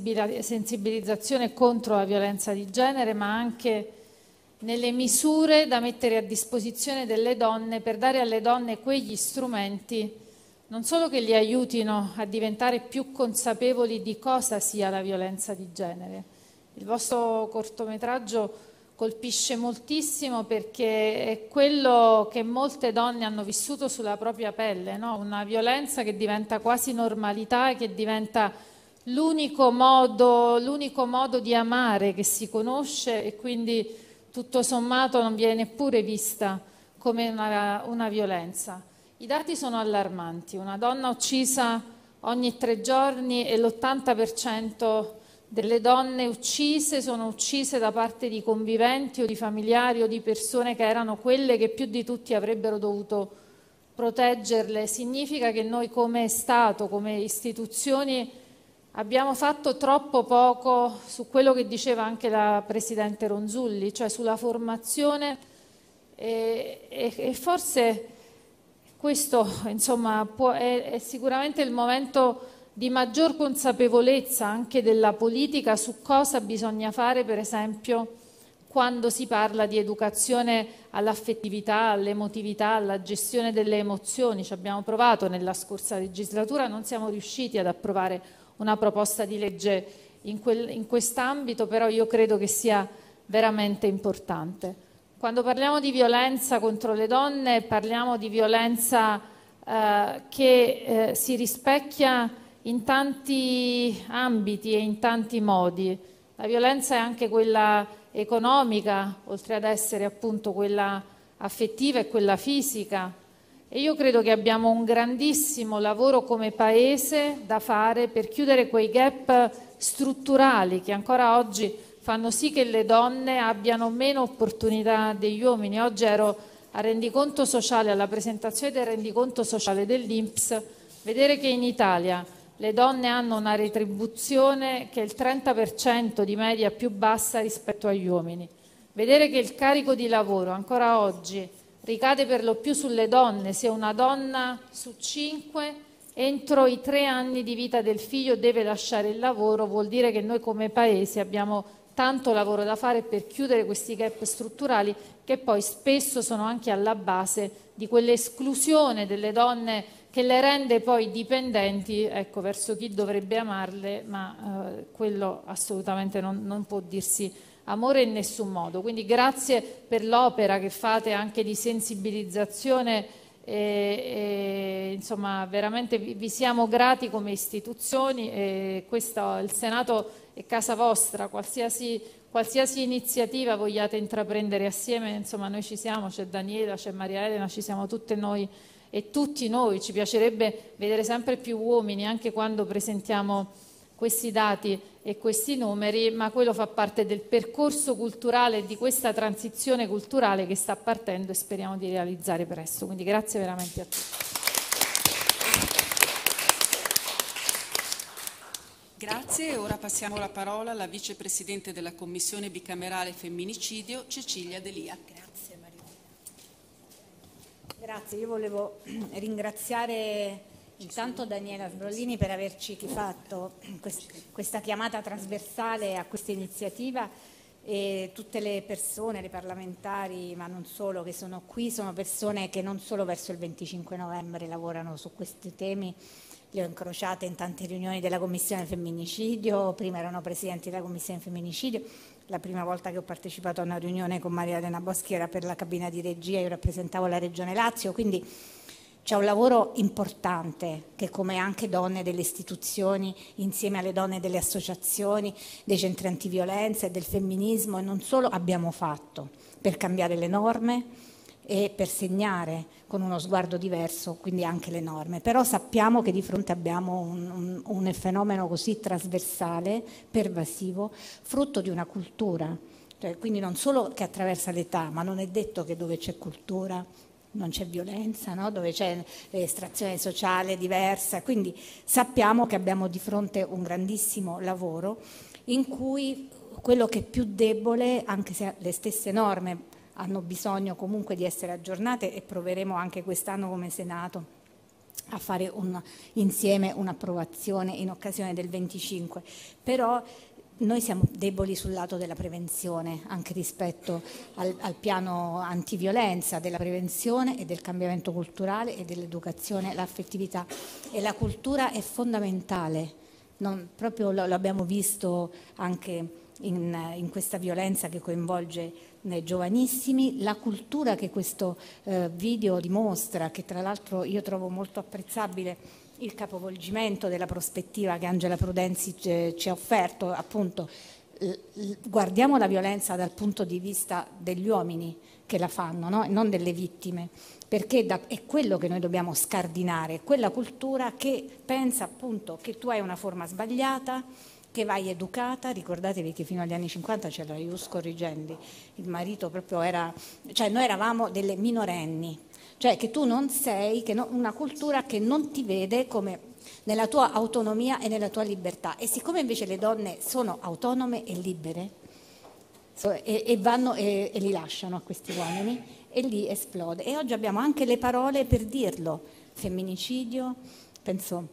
sensibilizzazione contro la violenza di genere, ma anche nelle misure da mettere a disposizione delle donne per dare alle donne quegli strumenti non solo che li aiutino a diventare più consapevoli di cosa sia la violenza di genere. Il vostro cortometraggio colpisce moltissimo perché è quello che molte donne hanno vissuto sulla propria pelle, no? Una violenza che diventa quasi normalità e che diventa l'unico modo, l'unico modo di amare che si conosce, e quindi tutto sommato non viene neppure vista come una, una violenza. I dati sono allarmanti: una donna uccisa ogni tre giorni e l'ottanta per cento delle donne uccise sono uccise da parte di conviventi o di familiari o di persone che erano quelle che più di tutti avrebbero dovuto proteggerle. Significa che noi come Stato, come istituzioni, abbiamo fatto troppo poco su quello che diceva anche la Presidente Ronzulli, cioè sulla formazione, e, e, e forse questo insomma, può, è, è sicuramente il momento di maggior consapevolezza anche della politica su cosa bisogna fare, per esempio, quando si parla di educazione all'affettività, all'emotività, alla gestione delle emozioni. Ci abbiamo provato nella scorsa legislatura, non siamo riusciti ad approvare una proposta di legge in, quel, in quest'ambito, però io credo che sia veramente importante. Quando parliamo di violenza contro le donne, parliamo di violenza eh, che eh, si rispecchia in tanti ambiti e in tanti modi. La violenza è anche quella economica, oltre ad essere appunto quella affettiva e quella fisica. E io credo che abbiamo un grandissimo lavoro come Paese da fare per chiudere quei gap strutturali che ancora oggi fanno sì che le donne abbiano meno opportunità degli uomini. Oggi ero al rendiconto sociale, alla presentazione del rendiconto sociale dell'I N P S, vedere che in Italia le donne hanno una retribuzione che è il trenta per cento di media più bassa rispetto agli uomini. Vedere che il carico di lavoro ancora oggi ricade per lo più sulle donne, se una donna su cinque entro i tre anni di vita del figlio deve lasciare il lavoro, vuol dire che noi come Paese abbiamo tanto lavoro da fare per chiudere questi gap strutturali che poi spesso sono anche alla base di quell'esclusione delle donne che le rende poi dipendenti, ecco, verso chi dovrebbe amarle, ma eh, quello assolutamente non, non può dirsi amore in nessun modo. Quindi grazie per l'opera che fate anche di sensibilizzazione E, e, insomma, veramente vi, vi siamo grati come istituzioni, e questo, il Senato è casa vostra, qualsiasi, qualsiasi iniziativa vogliate intraprendere assieme, insomma noi ci siamo, c'è Daniela, c'è Maria Elena, ci siamo tutte noi e tutti noi. Ci piacerebbe vedere sempre più uomini anche quando presentiamo questi dati e questi numeri, ma quello fa parte del percorso culturale, di questa transizione culturale che sta partendo e speriamo di realizzare presto. Quindi grazie veramente a tutti. Grazie, ora passiamo la parola alla vicepresidente della Commissione bicamerale Femminicidio, Cecilia D'Elia. Grazie Maria. Grazie, io volevo ringraziare intanto Daniela Sbrollini per averci fatto questa chiamata trasversale a questa iniziativa, e tutte le persone, le parlamentari, ma non solo, che sono qui, sono persone che non solo verso il venticinque novembre lavorano su questi temi. Le ho incrociate in tante riunioni della Commissione Femminicidio, prima erano presidenti della Commissione Femminicidio, la prima volta che ho partecipato a una riunione con Maria Elena Boschi era per la cabina di regia, io rappresentavo la Regione Lazio, quindi c'è un lavoro importante che, come anche donne delle istituzioni, insieme alle donne delle associazioni, dei centri antiviolenza e del femminismo e non solo, abbiamo fatto per cambiare le norme e per segnare con uno sguardo diverso quindi anche le norme. Però sappiamo che di fronte abbiamo un, un, un fenomeno così trasversale, pervasivo, frutto di una cultura, cioè, quindi non solo che attraversa l'età, ma non è detto che dove c'è cultura non c'è violenza, no? Dove c'è estrazione sociale diversa, quindi sappiamo che abbiamo di fronte un grandissimo lavoro in cui quello che è più debole, anche se le stesse norme hanno bisogno comunque di essere aggiornate, e proveremo anche quest'anno come Senato a fare un, insieme un'approvazione in occasione del venticinque, però noi siamo deboli sul lato della prevenzione, anche rispetto al, al piano antiviolenza, della prevenzione e del cambiamento culturale e dell'educazione, l'affettività. E la cultura è fondamentale, non, proprio lo, lo abbiamo visto anche in, in questa violenza che coinvolge nei giovanissimi, la cultura che questo eh, video dimostra, che tra l'altro io trovo molto apprezzabile il capovolgimento della prospettiva che Angela Prudenzi ci ha offerto, appunto guardiamo la violenza dal punto di vista degli uomini che la fanno, no? Non delle vittime, perché da, è quello che noi dobbiamo scardinare, quella cultura che pensa appunto che tu hai una forma sbagliata, che vai educata. Ricordatevi che fino agli anni cinquanta c'era Ius Corrigendi, il marito proprio era, cioè noi eravamo delle minorenni, cioè che tu non sei, che no, una cultura che non ti vede come nella tua autonomia e nella tua libertà, e siccome invece le donne sono autonome e libere so, e, e vanno e, e li lasciano a questi uomini, e lì esplode. E oggi abbiamo anche le parole per dirlo: femminicidio, penso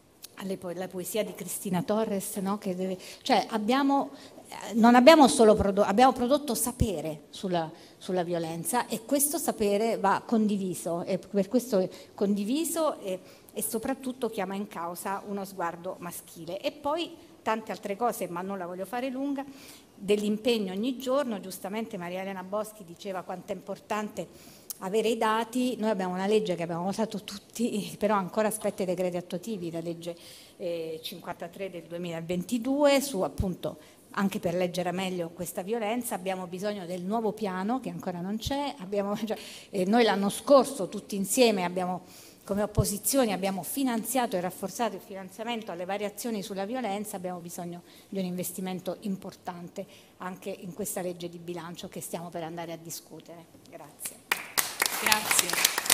alla poesia di Cristina Torres, no? Che deve, cioè abbiamo, non abbiamo solo prodotto, abbiamo prodotto sapere sulla, sulla violenza, e questo sapere va condiviso, e per questo è condiviso e, e soprattutto chiama in causa uno sguardo maschile. E poi tante altre cose, ma non la voglio fare lunga, dell'impegno ogni giorno. Giustamente Maria Elena Boschi diceva quanto è importante avere i dati. Noi abbiamo una legge che abbiamo votato tutti, però ancora aspetta i decreti attuativi, la legge eh, cinquantatré del duemilaventidue, su appunto anche per leggere meglio questa violenza. Abbiamo bisogno del nuovo piano che ancora non c'è. Abbiamo, cioè, eh, noi l'anno scorso tutti insieme abbiamo, come opposizioni, abbiamo finanziato e rafforzato il finanziamento alle variazioni sulla violenza. Abbiamo bisogno di un investimento importante anche in questa legge di bilancio che stiamo per andare a discutere. Grazie. Grazie.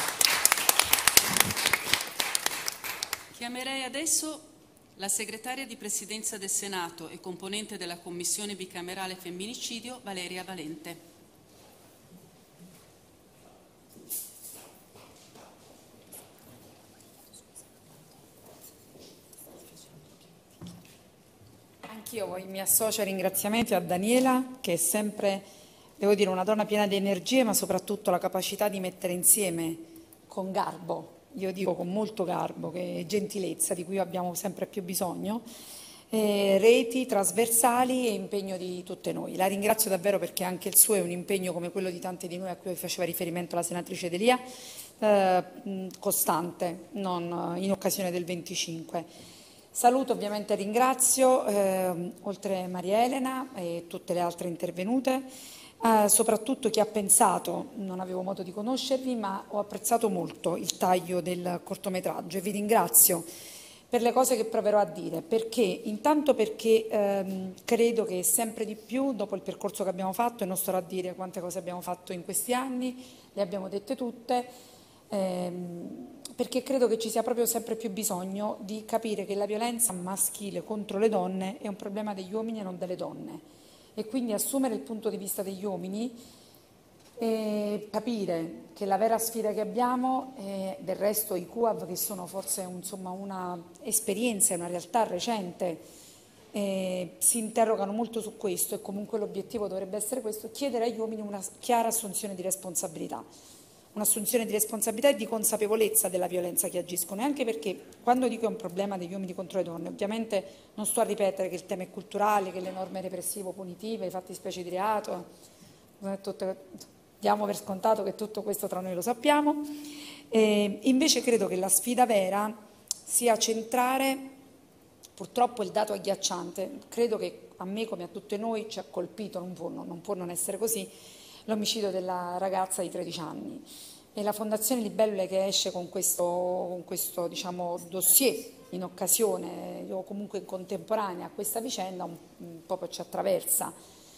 Chiamerei adesso la segretaria di Presidenza del Senato e componente della Commissione bicamerale Femminicidio, Valeria Valente. Anch'io mi associo ai ringraziamenti a Daniela, che è sempre, devo dire, una donna piena di energie, ma soprattutto la capacità di mettere insieme con garbo, io dico con molto garbo, che gentilezza di cui abbiamo sempre più bisogno, eh, reti trasversali e impegno di tutte noi. La ringrazio davvero perché anche il suo è un impegno come quello di tante di noi a cui faceva riferimento la senatrice D'Elia, eh, costante, non in occasione del venticinque. Saluto ovviamente e ringrazio, eh, oltre Maria Elena e tutte le altre intervenute, eh, soprattutto chi ha pensato, non avevo modo di conoscervi, ma ho apprezzato molto il taglio del cortometraggio e vi ringrazio per le cose che proverò a dire. Perché? Intanto perché ehm, credo che sempre di più, dopo il percorso che abbiamo fatto, e non starò a dire quante cose abbiamo fatto in questi anni, le abbiamo dette tutte, ehm, perché credo che ci sia proprio sempre più bisogno di capire che la violenza maschile contro le donne è un problema degli uomini e non delle donne. E quindi assumere il punto di vista degli uomini e capire che la vera sfida che abbiamo, eh, del resto i Q A V, che sono forse un, insomma, una esperienza, una realtà recente, eh, si interrogano molto su questo e comunque l'obiettivo dovrebbe essere questo, chiedere agli uomini una chiara assunzione di responsabilità, un'assunzione di responsabilità e di consapevolezza della violenza che agiscono, e anche perché quando dico è un problema degli uomini contro le donne, ovviamente non sto a ripetere che il tema è culturale, che le norme repressivo-punitive, i fattispecie di reato, tutto, diamo per scontato che tutto questo tra noi lo sappiamo, e invece credo che la sfida vera sia centrare, purtroppo il dato agghiacciante, credo che a me come a tutte noi ci ha colpito, non può non, non, può non essere così, l'omicidio della ragazza di tredici anni, e la Fondazione Libellule che esce con questo, con questo diciamo, dossier in occasione o comunque in contemporanea a questa vicenda un, un po' ci attraversa.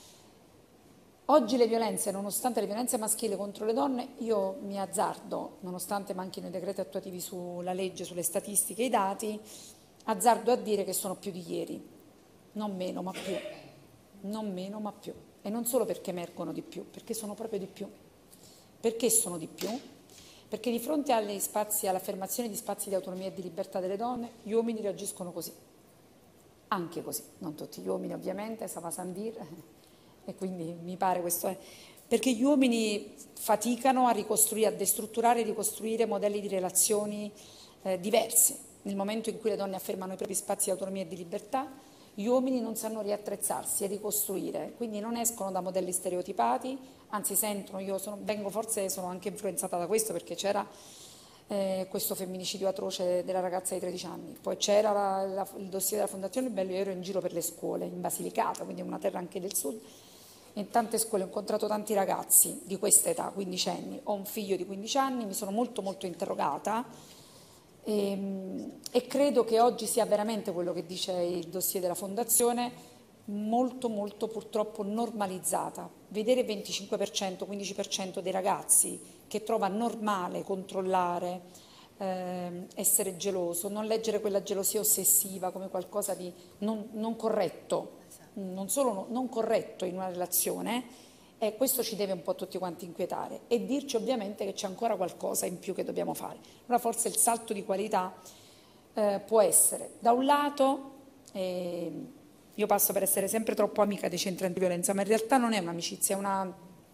Oggi le violenze, nonostante le violenze maschili contro le donne, io mi azzardo, nonostante manchino i decreti attuativi sulla legge, sulle statistiche e i dati, azzardo a dire che sono più di ieri, non meno ma più, non meno ma più. E non solo perché emergono di più, perché sono proprio di più. Perché sono di più? Perché di fronte alle spazi, all'affermazione di spazi di autonomia e di libertà delle donne, gli uomini reagiscono così. Anche così, non tutti gli uomini ovviamente, ça va sans dire, e quindi mi pare questo è. Perché gli uomini faticano a ricostruire, a destrutturare e ricostruire modelli di relazioni eh, diversi. Nel momento in cui le donne affermano i propri spazi di autonomia e di libertà, gli uomini non sanno riattrezzarsi e ricostruire, quindi non escono da modelli stereotipati, anzi sentono, io sono, vengo forse, sono anche influenzata da questo perché c'era eh, questo femminicidio atroce della ragazza di tredici anni, poi c'era la, la, il dossier della Fondazione Bello, io ero in giro per le scuole, in Basilicata, quindi una terra anche del sud, e in tante scuole ho incontrato tanti ragazzi di questa età, quindicenni, ho un figlio di quindici anni, mi sono molto molto interrogata. E, e credo che oggi sia veramente quello che dice il dossier della Fondazione, molto molto purtroppo normalizzata. Vedere venticinque per cento, quindici per cento dei ragazzi che trova normale controllare, eh, essere geloso, non leggere quella gelosia ossessiva come qualcosa di non, non corretto, non solo no, non corretto in una relazione, e questo ci deve un po' tutti quanti inquietare e dirci ovviamente che c'è ancora qualcosa in più che dobbiamo fare. Allora forse il salto di qualità eh, può essere, da un lato, eh, io passo per essere sempre troppo amica dei centri antiviolenza, ma in realtà non è un'amicizia, è una,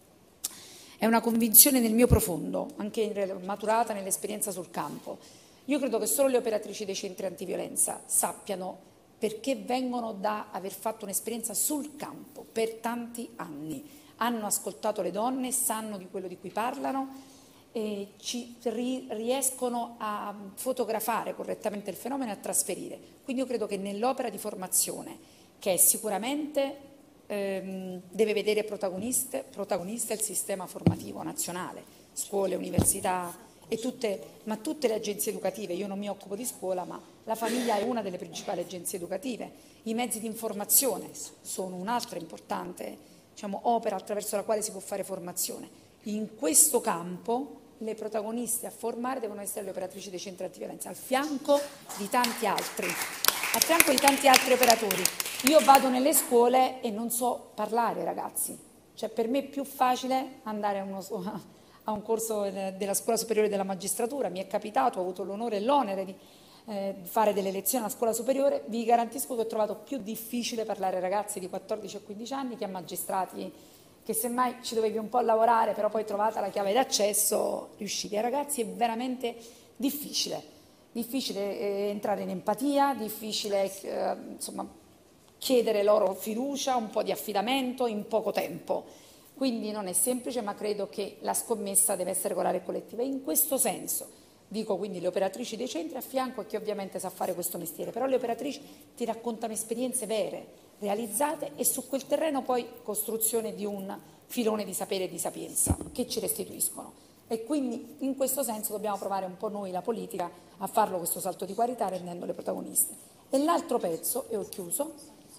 è una convinzione nel mio profondo, anche in, maturata nell'esperienza sul campo. Io credo che solo le operatrici dei centri antiviolenza sappiano perché vengono da aver fatto un'esperienza sul campo per tanti anni. Hanno ascoltato le donne, sanno di quello di cui parlano e ci ri, riescono a fotografare correttamente il fenomeno e a trasferire. Quindi io credo che nell'opera di formazione, che è sicuramente ehm, deve vedere protagoniste, protagonista il sistema formativo nazionale, scuole, università, e tutte, ma tutte le agenzie educative, io non mi occupo di scuola, ma la famiglia è una delle principali agenzie educative, i mezzi di informazione sono un'altra importante diciamo, opera attraverso la quale si può fare formazione. In questo campo le protagoniste a formare devono essere le operatrici dei centri antiviolenza, al fianco di tanti altri, al fianco di tanti altri operatori. Io vado nelle scuole e non so parlare, ragazzi, cioè per me è più facile andare a, uno, a un corso della Scuola Superiore della Magistratura, mi è capitato, ho avuto l'onore e l'onere di eh, fare delle lezioni alla scuola superiore, vi garantisco che ho trovato più difficile parlare a ragazzi di quattordici o quindici anni che a magistrati che semmai ci dovevi un po' lavorare, però poi trovata la chiave d'accesso riuscivi. Ai ragazzi è veramente difficile, difficile eh, entrare in empatia, difficile eh, insomma, chiedere loro fiducia, un po' di affidamento in poco tempo. Quindi non è semplice, ma credo che la scommessa deve essere regolare e collettiva. E in questo senso dico quindi le operatrici dei centri a fianco a chi ovviamente sa fare questo mestiere, però le operatrici ti raccontano esperienze vere, realizzate, e su quel terreno poi costruzione di un filone di sapere e di sapienza che ci restituiscono. E quindi in questo senso dobbiamo provare un po' noi, la politica, a farlo questo salto di qualità rendendole protagoniste. E l'altro pezzo, e ho chiuso,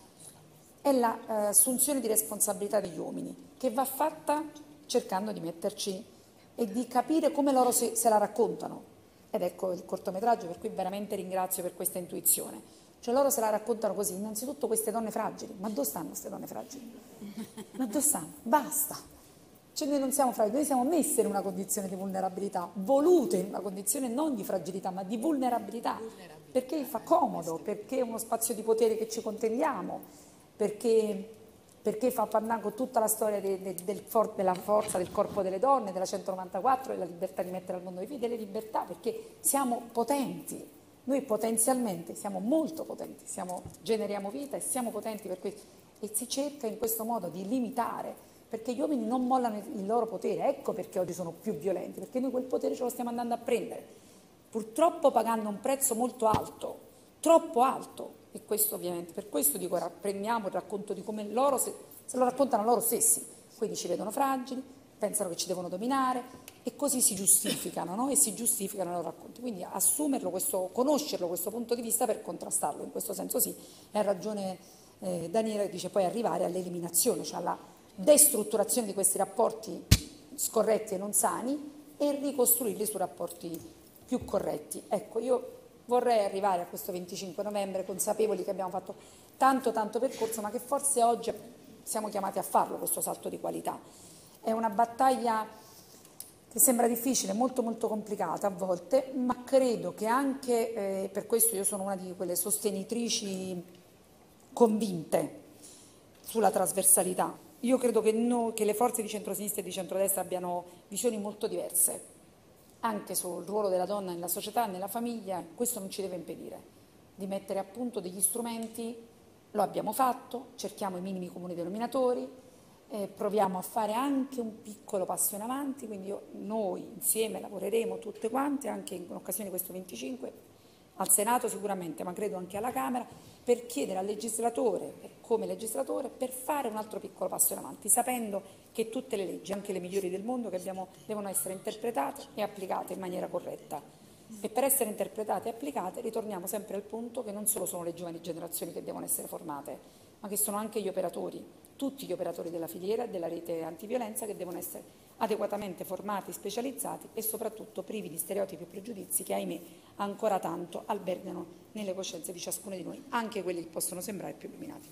è l'assunzione di responsabilità degli uomini, che va fatta cercando di metterci e di capire come loro se, se la raccontano. Ed ecco il cortometraggio, per cui veramente ringrazio per questa intuizione. Cioè loro se la raccontano così, innanzitutto queste donne fragili. Ma dove stanno queste donne fragili? Ma dove stanno? Basta. Cioè noi non siamo fragili, noi siamo messe in una condizione di vulnerabilità, volute in una condizione non di fragilità, ma di vulnerabilità. Perché fa comodo, perché è uno spazio di potere che ci contendiamo, perché... perché fa pannaco tutta la storia de, de, del for, della forza del corpo delle donne, della centonovantaquattro, della libertà di mettere al mondo dei figli, delle libertà, perché siamo potenti, noi potenzialmente siamo molto potenti, siamo, generiamo vita e siamo potenti per questo, e si cerca in questo modo di limitare, perché gli uomini non mollano il loro potere, ecco perché oggi sono più violenti, perché noi quel potere ce lo stiamo andando a prendere, purtroppo pagando un prezzo molto alto, troppo alto. E questo ovviamente, per questo dico, prendiamo il racconto di come loro, se, se lo raccontano loro stessi, quindi ci vedono fragili, pensano che ci devono dominare e così si giustificano, no? E si giustificano i loro racconti. Quindi assumerlo, questo, conoscerlo, questo punto di vista per contrastarlo, in questo senso sì, ha ragione eh, Daniela che dice poi arrivare all'eliminazione, cioè alla destrutturazione di questi rapporti scorretti e non sani e ricostruirli su rapporti più corretti. Ecco, io vorrei arrivare a questo venticinque novembre consapevoli che abbiamo fatto tanto tanto percorso, ma che forse oggi siamo chiamati a farlo questo salto di qualità. È una battaglia che sembra difficile, molto molto complicata a volte, ma credo che anche, eh, per questo io sono una di quelle sostenitrici convinte sulla trasversalità. Io credo che, no, che le forze di centrosinistra e di centrodestra abbiano visioni molto diverse, anche sul ruolo della donna nella società, nella famiglia. Questo non ci deve impedire di mettere a punto degli strumenti, lo abbiamo fatto, cerchiamo i minimi comuni denominatori, eh, proviamo a fare anche un piccolo passo in avanti, quindi io, noi insieme lavoreremo tutte quante, anche in occasione di questo venticinque, al Senato sicuramente, ma credo anche alla Camera, per chiedere al legislatore, come legislatore, per fare un altro piccolo passo in avanti, sapendo che tutte le leggi, anche le migliori del mondo, che abbiamo, devono essere interpretate e applicate in maniera corretta. E per essere interpretate e applicate ritorniamo sempre al punto che non solo sono le giovani generazioni che devono essere formate, ma che sono anche gli operatori, tutti gli operatori della filiera e della rete antiviolenza che devono essere adeguatamente formati, specializzati e soprattutto privi di stereotipi e pregiudizi che, ahimè, ancora tanto albergano nelle coscienze di ciascuno di noi, anche quelli che possono sembrare più illuminati.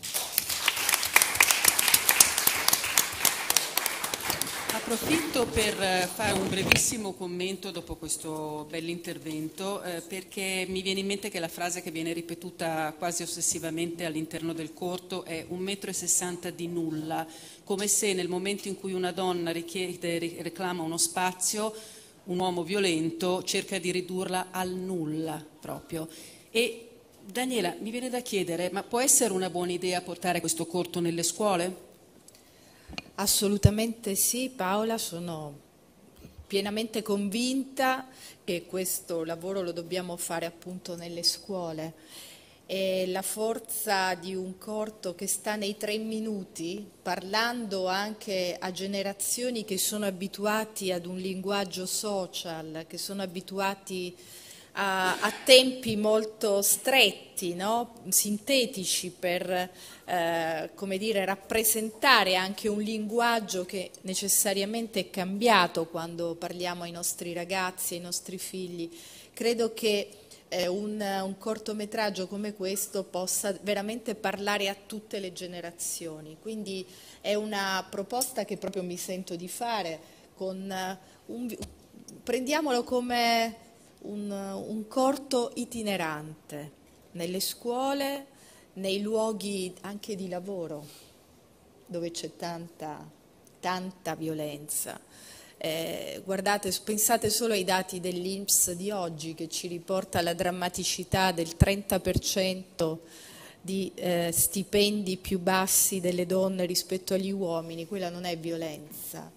Approfitto per fare un brevissimo commento dopo questo bell'intervento, eh, perché mi viene in mente che la frase che viene ripetuta quasi ossessivamente all'interno del corto è un metro e sessanta di nulla, come se nel momento in cui una donna richiede, reclama uno spazio, un uomo violento cerca di ridurla al nulla proprio. E Daniela, mi viene da chiedere, ma può essere una buona idea portare questo corto nelle scuole? Assolutamente sì, Paola, sono pienamente convinta che questo lavoro lo dobbiamo fare appunto nelle scuole. E la forza di un corto che sta nei tre minuti, parlando anche a generazioni che sono abituati ad un linguaggio social, che sono abituati a, a tempi molto stretti, no? Sintetici per eh, come dire, rappresentare anche un linguaggio che necessariamente è cambiato quando parliamo ai nostri ragazzi, ai nostri figli. Credo che eh, un, un cortometraggio come questo possa veramente parlare a tutte le generazioni, quindi è una proposta che proprio mi sento di fare con un, prendiamolo come Un, un corto itinerante nelle scuole, nei luoghi anche di lavoro dove c'è tanta, tanta violenza. Eh, guardate, pensate solo ai dati dell'I N P S di oggi che ci riporta la drammaticità del trenta per cento di eh, stipendi più bassi delle donne rispetto agli uomini, quella non è violenza.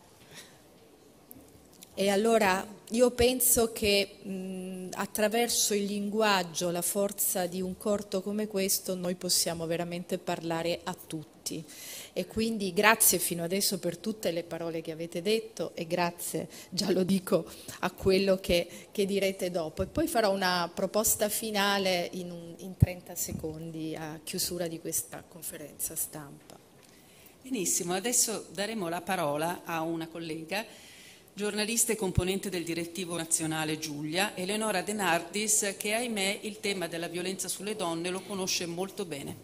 E allora io penso che mh, attraverso il linguaggio, la forza di un corto come questo, noi possiamo veramente parlare a tutti. E quindi grazie fino adesso per tutte le parole che avete detto e grazie, già lo dico, a quello che, che direte dopo. E poi farò una proposta finale in, un, in trenta secondi a chiusura di questa conferenza stampa. Benissimo, adesso daremo la parola a una collega, giornalista e componente del direttivo nazionale Giulia, Eleonora De Nardis, che ahimè il tema della violenza sulle donne lo conosce molto bene.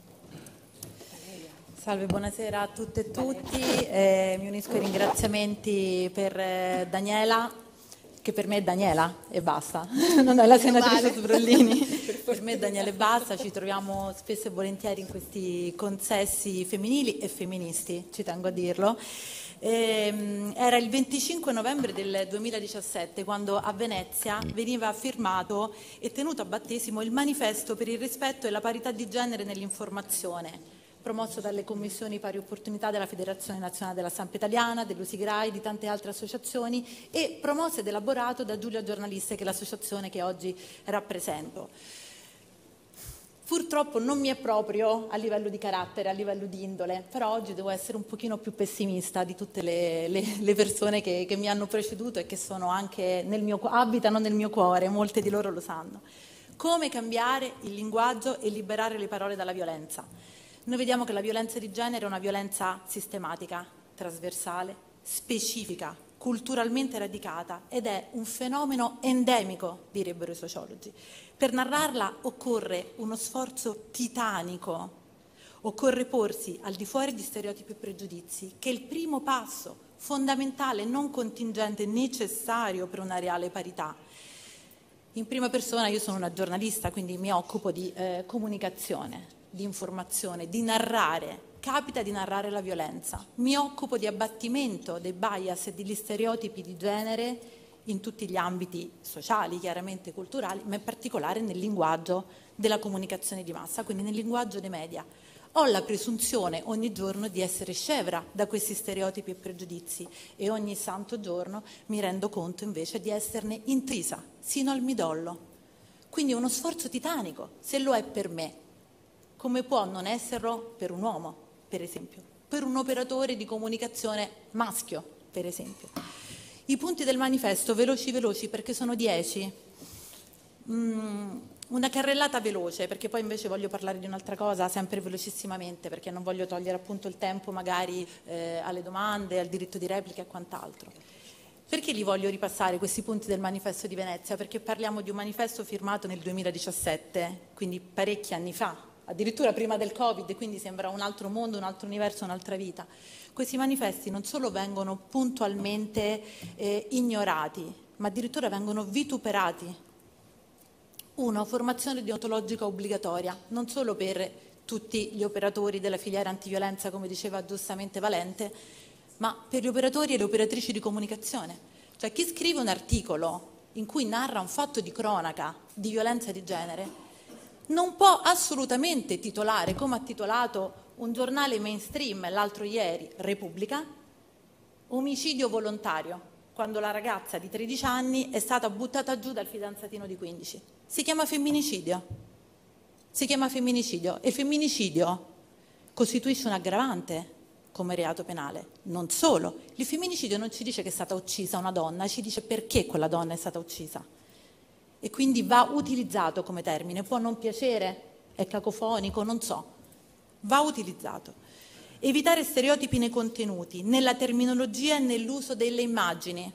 Salve, buonasera a tutte e tutti. Eh, mi unisco ai ringraziamenti per eh, Daniela, che per me è Daniela e basta, non è la senatrice Sbrollini. Per me è Daniela e basta, ci troviamo spesso e volentieri in questi consessi femminili e femministi, ci tengo a dirlo. Eh, era il venticinque novembre del duemiladiciassette quando a Venezia veniva firmato e tenuto a battesimo il manifesto per il rispetto e la parità di genere nell'informazione, promosso dalle commissioni pari opportunità della Federazione Nazionale della Stampa Italiana, dell'Usigrai, di tante altre associazioni e promosso ed elaborato da Giulia Giornaliste, che è l'associazione che oggi rappresento. Purtroppo non mi è proprio a livello di carattere, a livello di indole, però oggi devo essere un pochino più pessimista di tutte le, le, le persone che, che mi hanno preceduto e che sono anche nel mio, abitano nel mio cuore, molte di loro lo sanno. Come cambiare il linguaggio e liberare le parole dalla violenza? Noi vediamo che la violenza di genere è una violenza sistematica, trasversale, specifica, culturalmente radicata ed è un fenomeno endemico, direbbero i sociologi. Per narrarla occorre uno sforzo titanico, occorre porsi al di fuori di stereotipi e pregiudizi, che è il primo passo fondamentale, non contingente, necessario per una reale parità. In prima persona io sono una giornalista, quindi mi occupo di eh, comunicazione, di informazione, di narrare, capita di narrare la violenza. Mi occupo di abbattimento dei bias e degli stereotipi di genere in tutti gli ambiti sociali, chiaramente culturali, ma in particolare nel linguaggio della comunicazione di massa, quindi nel linguaggio dei media. Ho la presunzione ogni giorno di essere scevra da questi stereotipi e pregiudizi e ogni santo giorno mi rendo conto invece di esserne intrisa, sino al midollo. Quindi uno sforzo titanico, se lo è per me. Come può non esserlo per un uomo, per esempio, per un operatore di comunicazione maschio, per esempio. I punti del manifesto, veloci veloci, perché sono dieci. Mm, una carrellata veloce, perché poi invece voglio parlare di un'altra cosa, sempre velocissimamente, perché non voglio togliere appunto il tempo magari eh, alle domande, al diritto di replica e quant'altro. Perché li voglio ripassare questi punti del manifesto di Venezia? Perché parliamo di un manifesto firmato nel duemiladiciassette, quindi parecchi anni fa, addirittura prima del Covid, quindi sembra un altro mondo, un altro universo, un'altra vita. Questi manifesti non solo vengono puntualmente eh, ignorati, ma addirittura vengono vituperati. Uno, formazione deontologica obbligatoria, non solo per tutti gli operatori della filiera antiviolenza, come diceva giustamente Valente, ma per gli operatori e le operatrici di comunicazione. Cioè chi scrive un articolo in cui narra un fatto di cronaca di violenza di genere non può assolutamente titolare, come ha titolato un giornale mainstream l'altro ieri, Repubblica, omicidio volontario, quando la ragazza di tredici anni è stata buttata giù dal fidanzatino di quindici. Si chiama femminicidio. Si chiama femminicidio e il femminicidio costituisce un aggravante come reato penale. Non solo, il femminicidio non ci dice che è stata uccisa una donna, ci dice perché quella donna è stata uccisa. E quindi va utilizzato come termine, può non piacere, è cacofonico, non so, va utilizzato. Evitare stereotipi nei contenuti, nella terminologia e nell'uso delle immagini.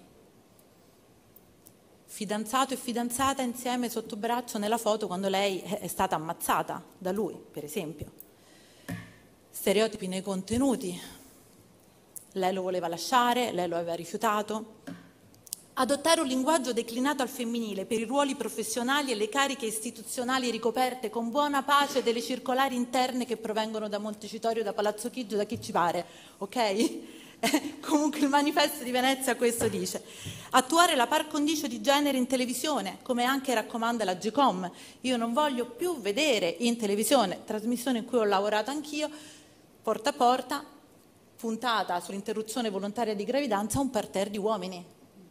Fidanzato e fidanzata insieme sotto braccio nella foto quando lei è stata ammazzata da lui, per esempio. Stereotipi nei contenuti. Lei lo voleva lasciare, lei lo aveva rifiutato. Adottare un linguaggio declinato al femminile per i ruoli professionali e le cariche istituzionali ricoperte con buona pace delle circolari interne che provengono da Montecitorio, da Palazzo Chigi, da chi ci pare, ok? Comunque il manifesto di Venezia questo dice: attuare la par condicio di genere in televisione, come anche raccomanda la Gcom. Io non voglio più vedere in televisione, trasmissione in cui ho lavorato anch'io, porta a porta, puntata sull'interruzione volontaria di gravidanza, un parterre di uomini.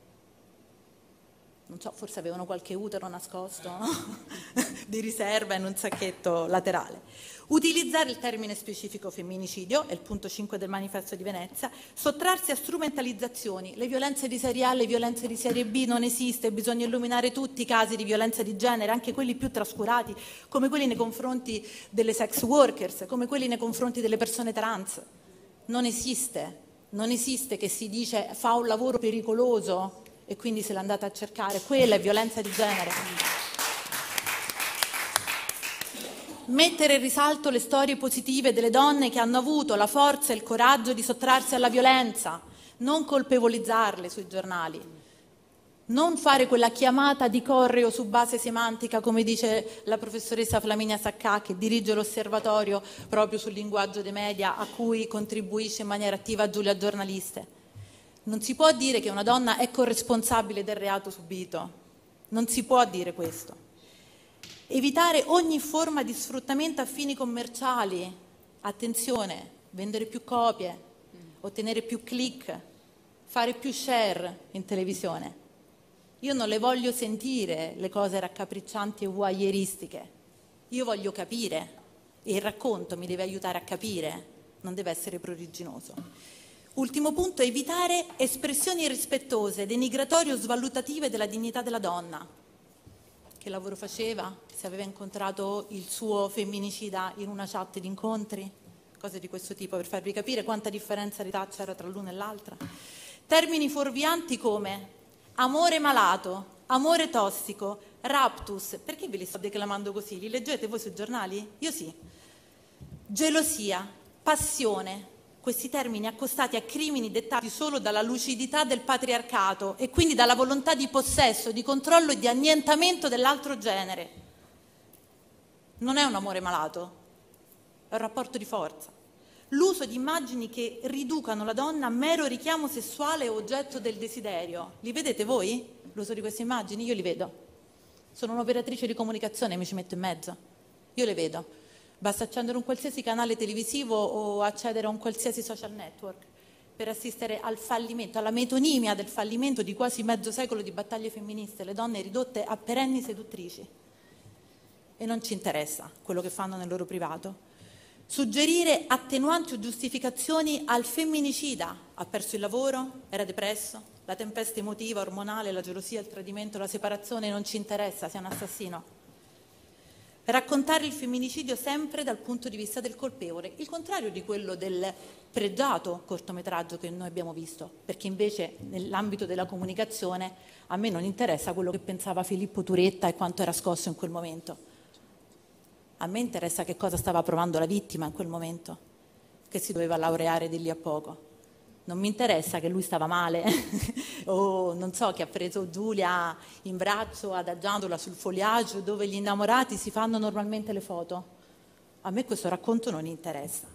Non so, forse avevano qualche utero nascosto, no? Di riserva in un sacchetto laterale. Utilizzare il termine specifico femminicidio, è il punto cinque del manifesto di Venezia, sottrarsi a strumentalizzazioni, le violenze di serie A, le violenze di serie B, non esiste, bisogna illuminare tutti i casi di violenza di genere, anche quelli più trascurati, come quelli nei confronti delle sex workers, come quelli nei confronti delle persone trans. Non esiste, non esiste che si dice fa un lavoro pericoloso e quindi se l'andate a cercare, quella è violenza di genere. Mettere in risalto le storie positive delle donne che hanno avuto la forza e il coraggio di sottrarsi alla violenza, non colpevolizzarle sui giornali, non fare quella chiamata di correo su base semantica, come dice la professoressa Flaminia Saccà, che dirige l'osservatorio proprio sul linguaggio dei media, a cui contribuisce in maniera attiva Giulia Giornaliste. Non si può dire che una donna è corresponsabile del reato subito, non si può dire questo. Evitare ogni forma di sfruttamento a fini commerciali, attenzione, vendere più copie, ottenere più click, fare più share in televisione. Io non le voglio sentire le cose raccapriccianti e voyeuristiche, io voglio capire e il racconto mi deve aiutare a capire, non deve essere pruriginoso. Ultimo punto, evitare espressioni irrispettose, denigratorie o svalutative della dignità della donna. Che lavoro faceva? Se aveva incontrato il suo femminicida in una chat di incontri? Cose di questo tipo, per farvi capire quanta differenza di età c'era tra l'una e l'altra. Termini fuorvianti come amore malato, amore tossico, raptus. Perché ve li sto declamando così? Li leggete voi sui giornali? Io sì. Gelosia, passione. Questi termini accostati a crimini dettati solo dalla lucidità del patriarcato e quindi dalla volontà di possesso, di controllo e di annientamento dell'altro genere. Non è un amore malato, è un rapporto di forza. L'uso di immagini che riducano la donna a mero richiamo sessuale o oggetto del desiderio. Li vedete voi? L'uso di queste immagini? Io li vedo. Sono un'operatrice di comunicazione e mi ci metto in mezzo. Io le vedo. Basta accendere un qualsiasi canale televisivo o accedere a un qualsiasi social network per assistere al fallimento, alla metonimia del fallimento di quasi mezzo secolo di battaglie femministe, le donne ridotte a perenni seduttrici. E non ci interessa quello che fanno nel loro privato. Suggerire attenuanti o giustificazioni al femminicida. Ha perso il lavoro? Era depresso? La tempesta emotiva, ormonale, la gelosia, il tradimento, la separazione non ci interessa, sei un assassino. Raccontare il femminicidio sempre dal punto di vista del colpevole, il contrario di quello del pregiato cortometraggio che noi abbiamo visto, perché invece nell'ambito della comunicazione a me non interessa quello che pensava Filippo Turetta e quanto era scosso in quel momento. A me interessa che cosa stava provando la vittima in quel momento, che si doveva laureare di lì a poco. Non mi interessa che lui stava male o non so, che ha preso Giulia in braccio adagiandola sul foliage dove gli innamorati si fanno normalmente le foto. A me questo racconto non interessa.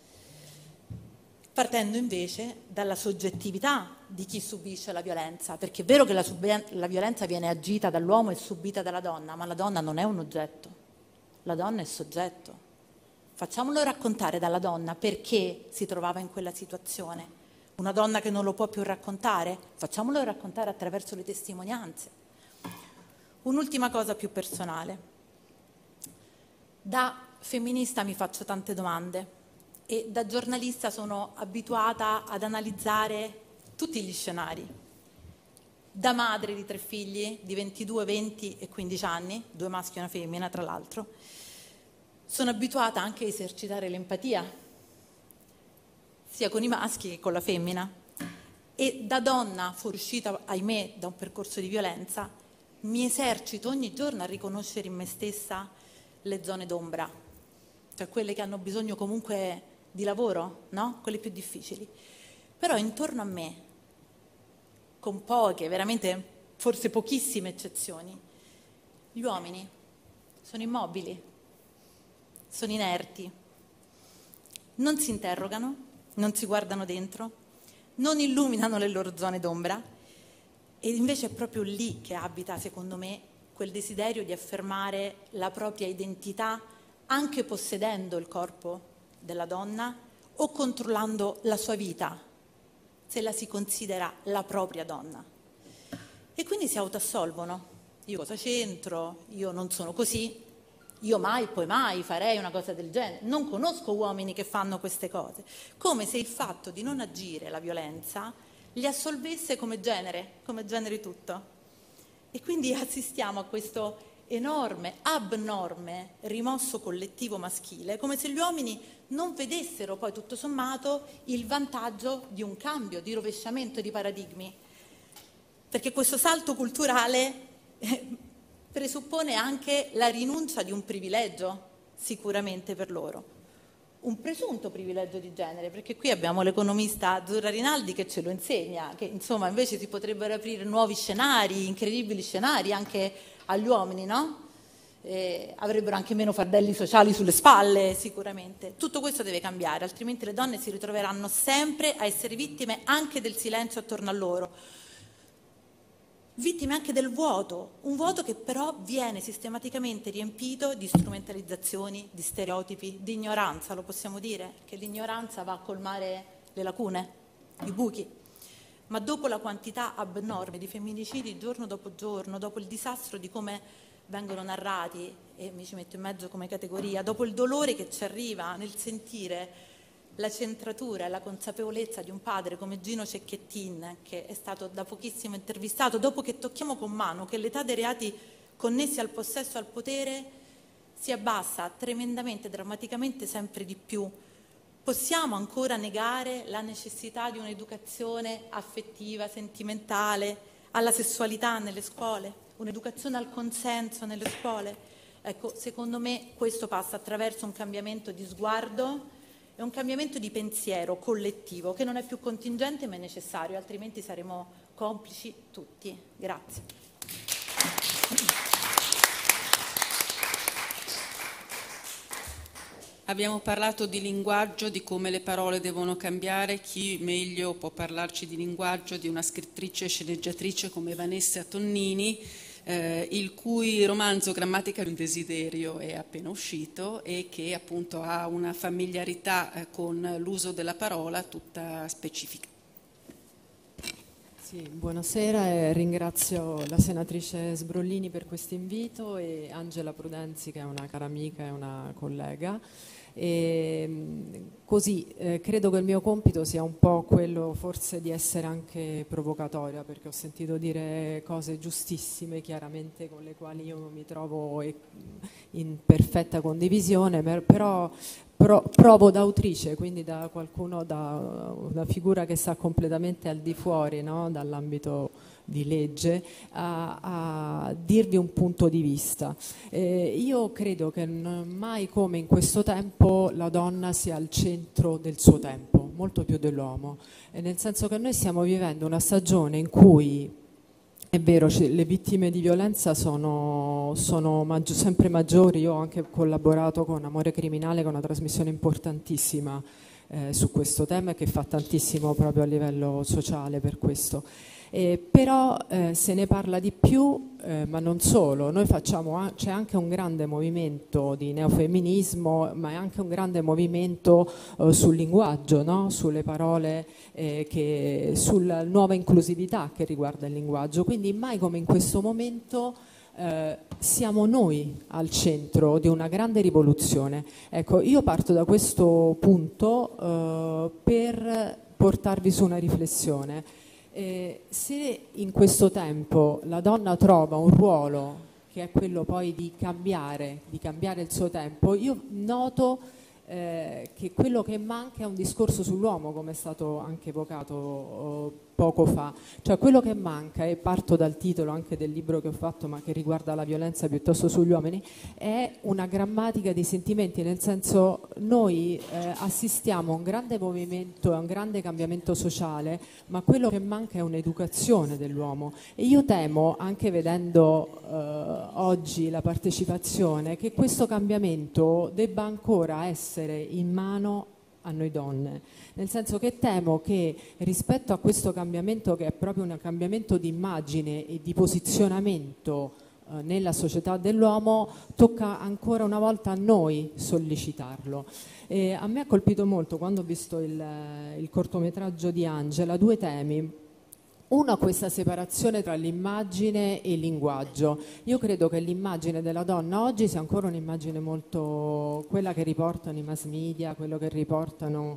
Partendo invece dalla soggettività di chi subisce la violenza, perché è vero che la, sub- la violenza viene agita dall'uomo e subita dalla donna, ma la donna non è un oggetto, la donna è soggetto. Facciamolo raccontare dalla donna perché si trovava in quella situazione. Una donna che non lo può più raccontare? Facciamolo raccontare attraverso le testimonianze. Un'ultima cosa più personale. Da femminista mi faccio tante domande e da giornalista sono abituata ad analizzare tutti gli scenari. Da madre di tre figli di ventidue, venti e quindici anni, due maschi e una femmina tra l'altro, sono abituata anche a esercitare l'empatia, sia con i maschi che con la femmina. E da donna fuoriuscita, ahimè, da un percorso di violenza, mi esercito ogni giorno a riconoscere in me stessa le zone d'ombra, cioè quelle che hanno bisogno comunque di lavoro, no? Quelle più difficili. Però intorno a me, con poche, veramente forse pochissime eccezioni, gli uomini sono immobili, sono inerti, non si interrogano, non si guardano dentro, non illuminano le loro zone d'ombra, e invece è proprio lì che abita, secondo me, quel desiderio di affermare la propria identità anche possedendo il corpo della donna o controllando la sua vita, se la si considera la propria donna. E quindi si autoassolvono. Io cosa c'entro? Io non sono così. Io mai, poi mai farei una cosa del genere. Non conosco uomini che fanno queste cose. Come se il fatto di non agire la violenza li assolvesse come genere, come genere tutto. E quindi assistiamo a questo enorme, abnorme rimosso collettivo maschile, come se gli uomini non vedessero poi tutto sommato il vantaggio di un cambio, di rovesciamento di paradigmi. Perché questo salto culturale eh, presuppone anche la rinuncia di un privilegio, sicuramente per loro. Un presunto privilegio di genere, perché qui abbiamo l'economista Azzurra Rinaldi che ce lo insegna, che insomma invece si potrebbero aprire nuovi scenari, incredibili scenari anche agli uomini, no? Eh, avrebbero anche meno fardelli sociali sulle spalle, sicuramente. Tutto questo deve cambiare, altrimenti le donne si ritroveranno sempre a essere vittime anche del silenzio attorno a loro. Vittime anche del vuoto, un vuoto che però viene sistematicamente riempito di strumentalizzazioni, di stereotipi, di ignoranza, lo possiamo dire, che l'ignoranza va a colmare le lacune, i buchi. Ma dopo la quantità abnorme di femminicidi giorno dopo giorno, dopo il disastro di come vengono narrati, e mi ci metto in mezzo come categoria, dopo il dolore che ci arriva nel sentire la centratura e la consapevolezza di un padre come Gino Cecchettin, che è stato da pochissimo intervistato, dopo che tocchiamo con mano che l'età dei reati connessi al possesso e al potere si abbassa tremendamente, drammaticamente sempre di più, possiamo ancora negare la necessità di un'educazione affettiva, sentimentale, alla sessualità nelle scuole, un'educazione al consenso nelle scuole? Ecco, secondo me questo passa attraverso un cambiamento di sguardo, è un cambiamento di pensiero collettivo che non è più contingente ma è necessario, altrimenti saremo complici tutti. Grazie. Abbiamo parlato di linguaggio, di come le parole devono cambiare. Chi meglio può parlarci di linguaggio di una scrittrice e sceneggiatrice come Vanessa Tonnini, Eh, il cui romanzo Grammatica di un desiderio è appena uscito e che appunto ha una familiarità eh, con l'uso della parola tutta specifica. Sì, buonasera e ringrazio la senatrice Sbrollini per questo invito e Angela Prudenzi che è una cara amica e una collega. E così eh, credo che il mio compito sia un po' quello forse di essere anche provocatoria, perché ho sentito dire cose giustissime chiaramente con le quali io mi trovo in perfetta condivisione, però pro, provo da autrice, quindi da qualcuno, da una figura che sta completamente al di fuori, no? Dall'ambito di legge, a, a dirvi un punto di vista. Eh, io credo che mai come in questo tempo la donna sia al centro del suo tempo, molto più dell'uomo, eh, nel senso che noi stiamo vivendo una stagione in cui è vero, le vittime di violenza sono, sono maggi- sempre maggiori. Io ho anche collaborato con Amore Criminale, che è una trasmissione importantissima eh, su questo tema e che fa tantissimo proprio a livello sociale per questo. Eh, però eh, se ne parla di più, eh, ma non solo. Noi facciamo, c'è anche un grande movimento di neofemminismo, ma è anche un grande movimento eh, sul linguaggio, no? Sulle parole, eh, che, sulla nuova inclusività che riguarda il linguaggio. Quindi mai come in questo momento eh, siamo noi al centro di una grande rivoluzione. Ecco, io parto da questo punto eh, per portarvi su una riflessione. Eh, se in questo tempo la donna trova un ruolo che è quello poi di cambiare, di cambiare il suo tempo, io noto eh, che quello che manca è un discorso sull'uomo, come è stato anche evocato oh, poco fa. Cioè quello che manca, e parto dal titolo anche del libro che ho fatto ma che riguarda la violenza piuttosto sugli uomini, è una grammatica dei sentimenti, nel senso noi eh, assistiamo a un grande movimento, a un grande cambiamento sociale, ma quello che manca è un'educazione dell'uomo. E io temo, anche vedendo eh, oggi la partecipazione, che questo cambiamento debba ancora essere in mano a noi donne, nel senso che temo che rispetto a questo cambiamento, che è proprio un cambiamento di immagine e di posizionamento eh, nella società dell'uomo, tocca ancora una volta a noi sollecitarlo. E a me ha colpito molto quando ho visto il, il cortometraggio di Angela due temi. Uno, questa separazione tra l'immagine e il linguaggio. Io credo che l'immagine della donna oggi sia ancora un'immagine molto quella che riportano i mass media, quello che riportano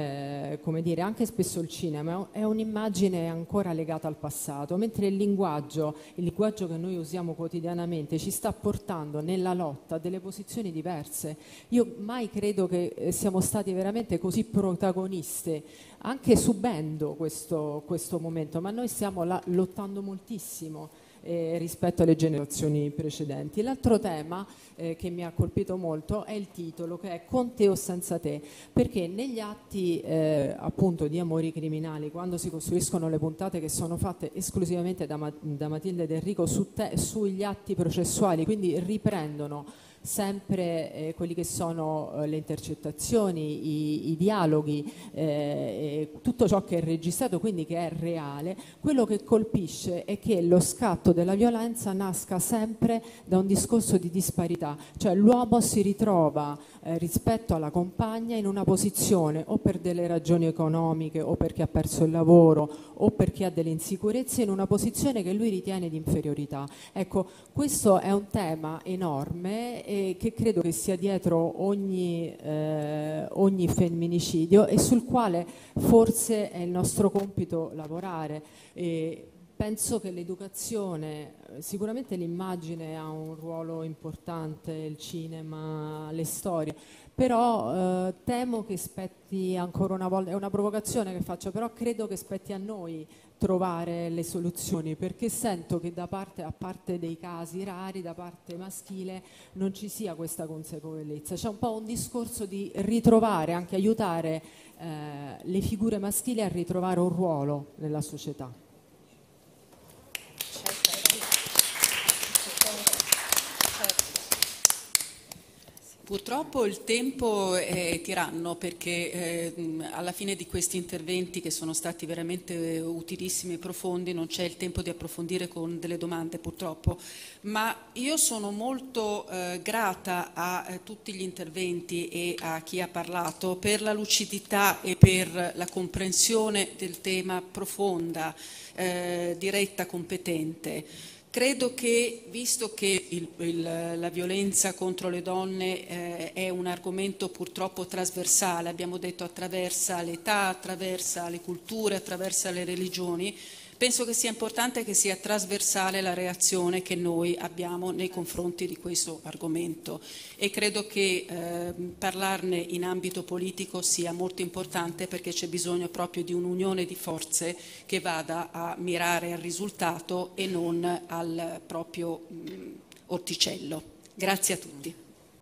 eh, come dire, anche spesso il cinema, è un'immagine ancora legata al passato, mentre il linguaggio, il linguaggio che noi usiamo quotidianamente ci sta portando nella lotta a delle posizioni diverse. Io mai credo che siamo stati veramente così protagoniste, anche subendo questo, questo momento, ma noi stiamo là, lottando moltissimo eh, rispetto alle generazioni precedenti. L'altro tema eh, che mi ha colpito molto è il titolo, che è Con te o senza te, perché negli atti eh, appunto di Amori criminali, quando si costruiscono le puntate che sono fatte esclusivamente da, Ma- da Matilde ed Enrico su te- sugli atti processuali, quindi riprendono sempre eh, quelli che sono eh, le intercettazioni, i, i dialoghi, eh, tutto ciò che è registrato, quindi che è reale, quello che colpisce è che lo scatto della violenza nasca sempre da un discorso di disparità, cioè l'uomo si ritrova eh, rispetto alla compagna in una posizione o per delle ragioni economiche o perché ha perso il lavoro o perché ha delle insicurezze, in una posizione che lui ritiene di inferiorità. Ecco, questo è un tema enorme e che credo che sia dietro ogni, eh, ogni femminicidio e sul quale forse è il nostro compito lavorare. E penso che l'educazione, sicuramente l'immagine ha un ruolo importante, il cinema, le storie, però eh, temo che spetti ancora una volta, è una provocazione che faccio, però credo che spetti a noi trovare le soluzioni, perché sento che da parte, a parte dei casi rari, da parte maschile non ci sia questa consapevolezza. C'è un po' un discorso di ritrovare, anche aiutare eh, le figure maschili a ritrovare un ruolo nella società. Purtroppo il tempo è tiranno, perché eh, alla fine di questi interventi, che sono stati veramente utilissimi e profondi, non c'è il tempo di approfondire con delle domande purtroppo, ma io sono molto eh, grata a eh, tutti gli interventi e a chi ha parlato per la lucidità e per la comprensione del tema profonda, eh, diretta, competente. Credo che, visto che il, il, la violenza contro le donne eh, è un argomento purtroppo trasversale, abbiamo detto attraversa l'età, attraversa le culture, attraversa le religioni, penso che sia importante che sia trasversale la reazione che noi abbiamo nei confronti di questo argomento, e credo che eh, parlarne in ambito politico sia molto importante, perché c'è bisogno proprio di un'unione di forze che vada a mirare al risultato e non al proprio mh, orticello. Grazie a tutti.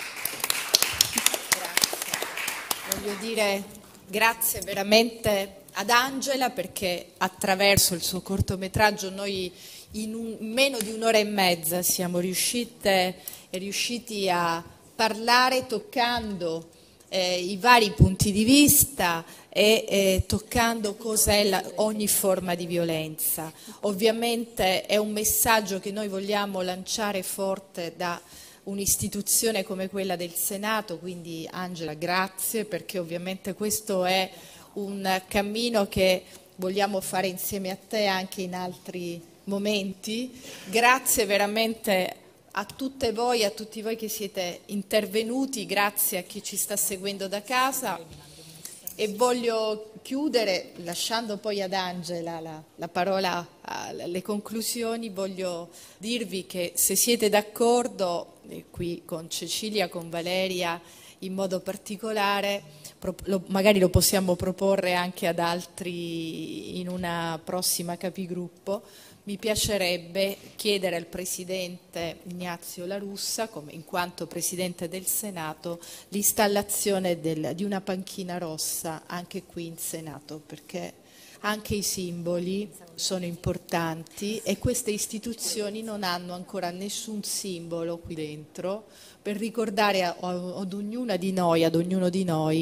Grazie. Voglio dire grazie veramente ad Angela, perché attraverso il suo cortometraggio noi in, un, in meno di un'ora e mezza siamo riuscite e riusciti a parlare toccando eh, i vari punti di vista e eh, toccando cos'è la, ogni forma di violenza. Ovviamente è un messaggio che noi vogliamo lanciare forte da un'istituzione come quella del Senato, quindi Angela grazie, perché ovviamente questo è un cammino che vogliamo fare insieme a te anche in altri momenti. Grazie veramente a tutte voi, a tutti voi che siete intervenuti, grazie a chi ci sta seguendo da casa, e voglio chiudere lasciando poi ad Angela la, la parola alle conclusioni. Voglio dirvi che se siete d'accordo, e qui con Cecilia, con Valeria in modo particolare, Lo, magari lo possiamo proporre anche ad altri in una prossima capigruppo, mi piacerebbe chiedere al Presidente Ignazio La Russa, come, in quanto Presidente del Senato, l'installazione del, di una panchina rossa anche qui in Senato, perché anche i simboli sono importanti e queste istituzioni non hanno ancora nessun simbolo qui dentro per ricordare ad ognuna di noi, ad ognuno di noi,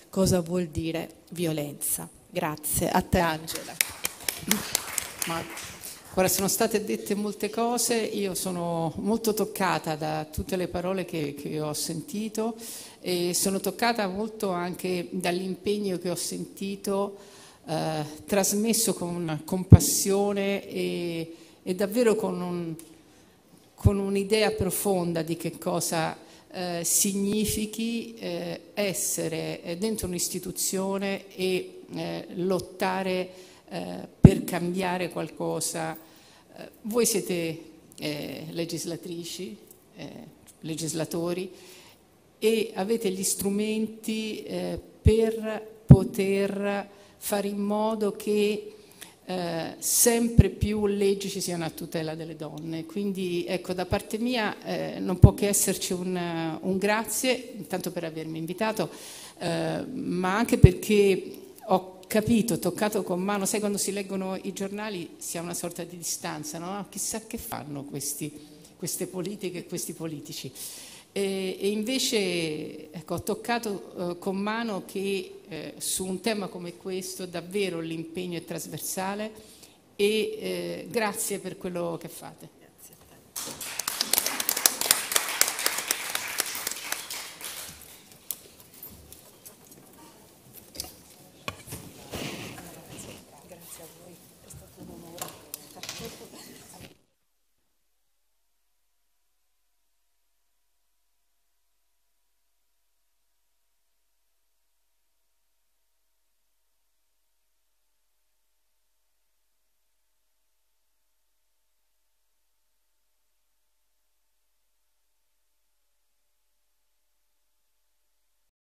cosa vuol dire violenza. Grazie. A te Angela. Ma, guarda, sono state dette molte cose, io sono molto toccata da tutte le parole che, che ho sentito e sono toccata molto anche dall'impegno che ho sentito eh, trasmesso con compassione e, e davvero con, un, con un'idea profonda di che cosa eh, significhi eh, essere dentro un'istituzione e eh, lottare eh, per cambiare qualcosa. Voi siete eh, legislatrici, eh, legislatori e avete gli strumenti eh, per poter fare in modo che eh, sempre più leggi ci siano a tutela delle donne. Quindi ecco, da parte mia eh, non può che esserci un, un grazie, intanto per avermi invitato, eh, ma anche perché ho capito, toccato con mano, sai quando si leggono i giornali si ha una sorta di distanza, no? Chissà che fanno questi, queste politiche e questi politici. E, e invece ecco, ho toccato eh, con mano che eh, su un tema come questo davvero l'impegno è trasversale e eh, grazie per quello che fate.